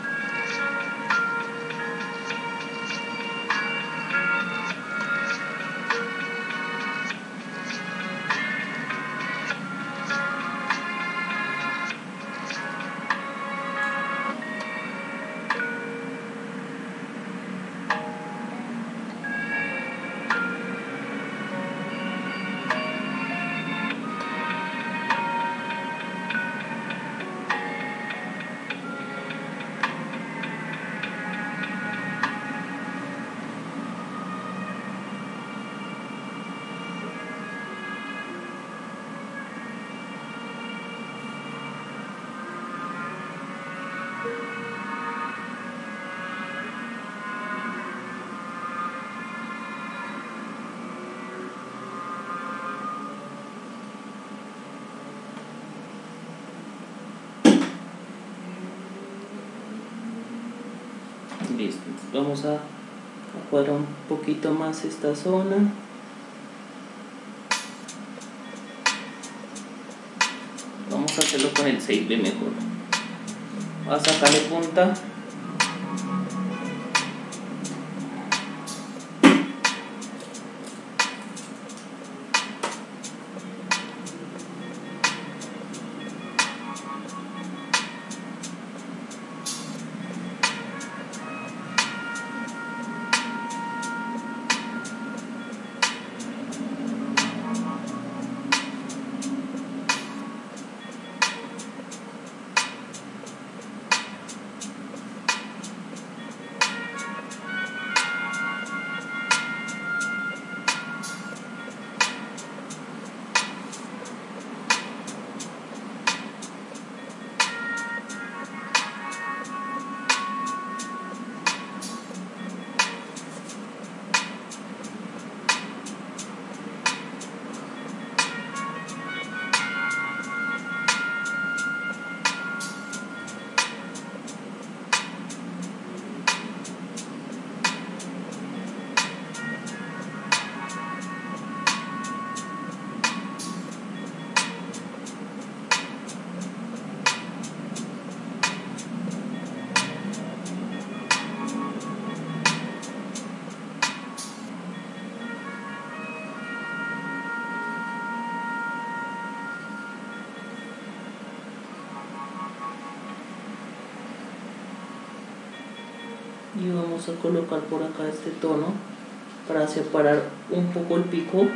listo. Vamos a cuadrar un poquito más esta zona. Vamos a hacerlo con el 6B mejor. Voy a sacarle punta. y vamos a colocar por acá este tono para separar un poco el pico.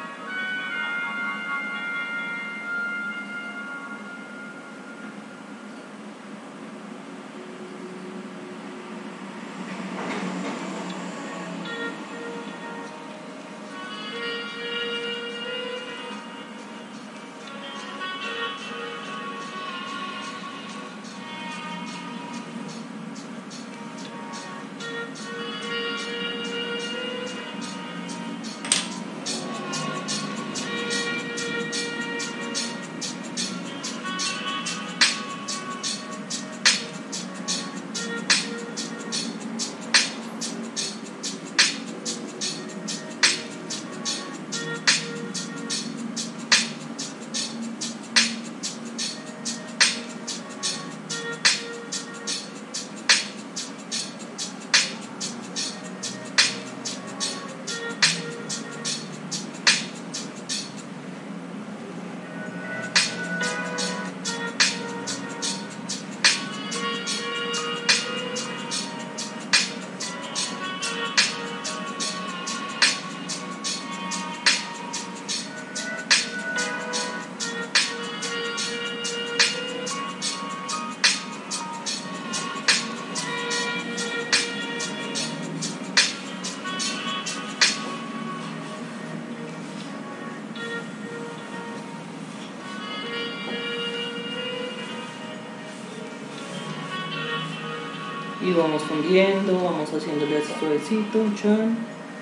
Y vamos fundiendo, vamos haciéndole así suavecito, chan.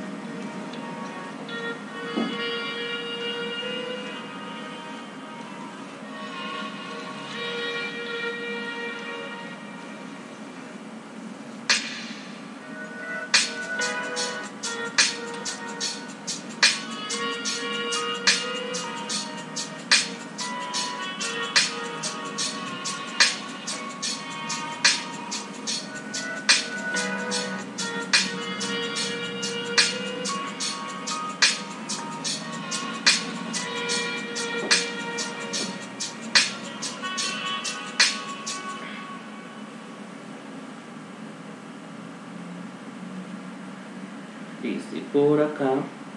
Listo, y por acá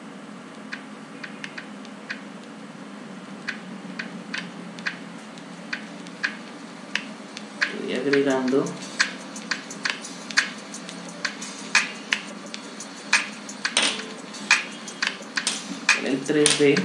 estoy agregando el 3D.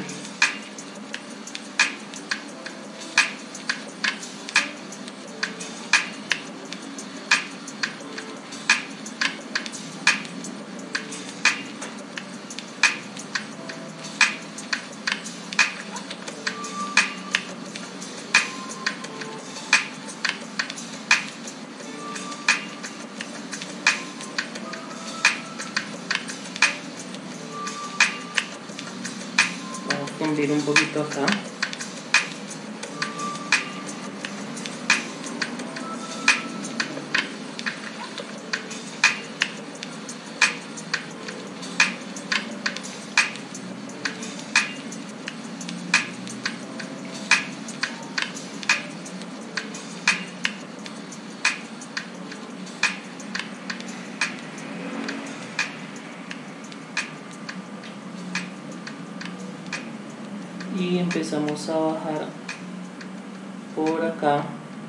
Fundir un poquito acá. Y empezamos a bajar por acá.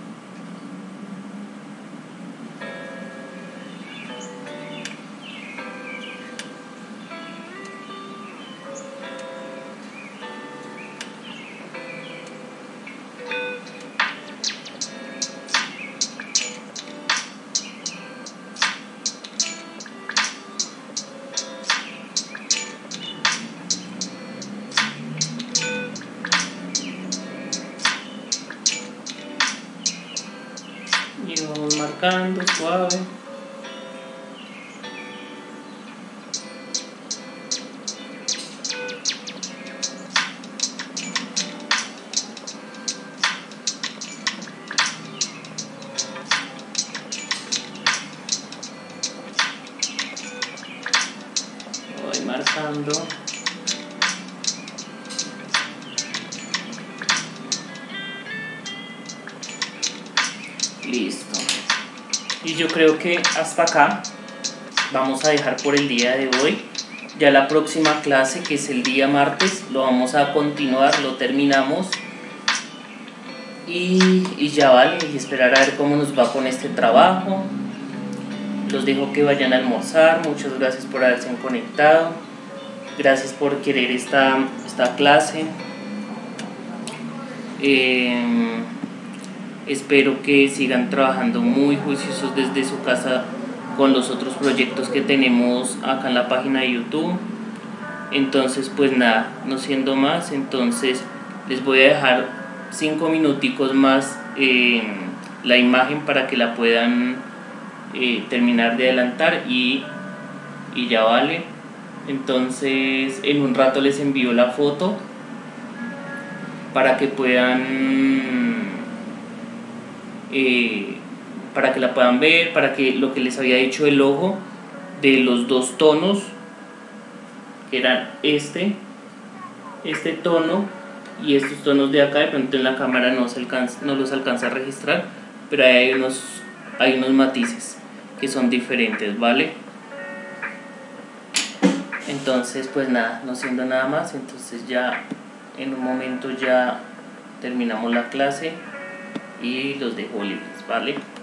Y vamos marcando suave. Voy marcando. Listo. Y yo creo que hasta acá vamos a dejar por el día de hoy. Ya la próxima clase, que es el día martes, lo vamos a continuar, lo terminamos y ya vale, y esperar a ver cómo nos va con este trabajo. Los dejo que vayan a almorzar. Muchas gracias por haberse conectado, gracias por querer esta clase. Espero que sigan trabajando muy juiciosos desde su casa con los otros proyectos que tenemos acá en la página de YouTube. Entonces pues nada, no siendo más, entonces les voy a dejar 5 minuticos más la imagen para que la puedan terminar de adelantar y ya vale. Entonces en un rato les envío la foto para que puedan para que la puedan ver, para que lo que les había dicho el ojo de los dos tonos, que eran este tono y estos tonos de acá. De pronto en la cámara no los alcanza a registrar, pero hay unos matices que son diferentes, ¿vale? Entonces pues nada, no siendo nada más, entonces ya en un momento ya terminamos la clase y los dejo libres, ¿vale?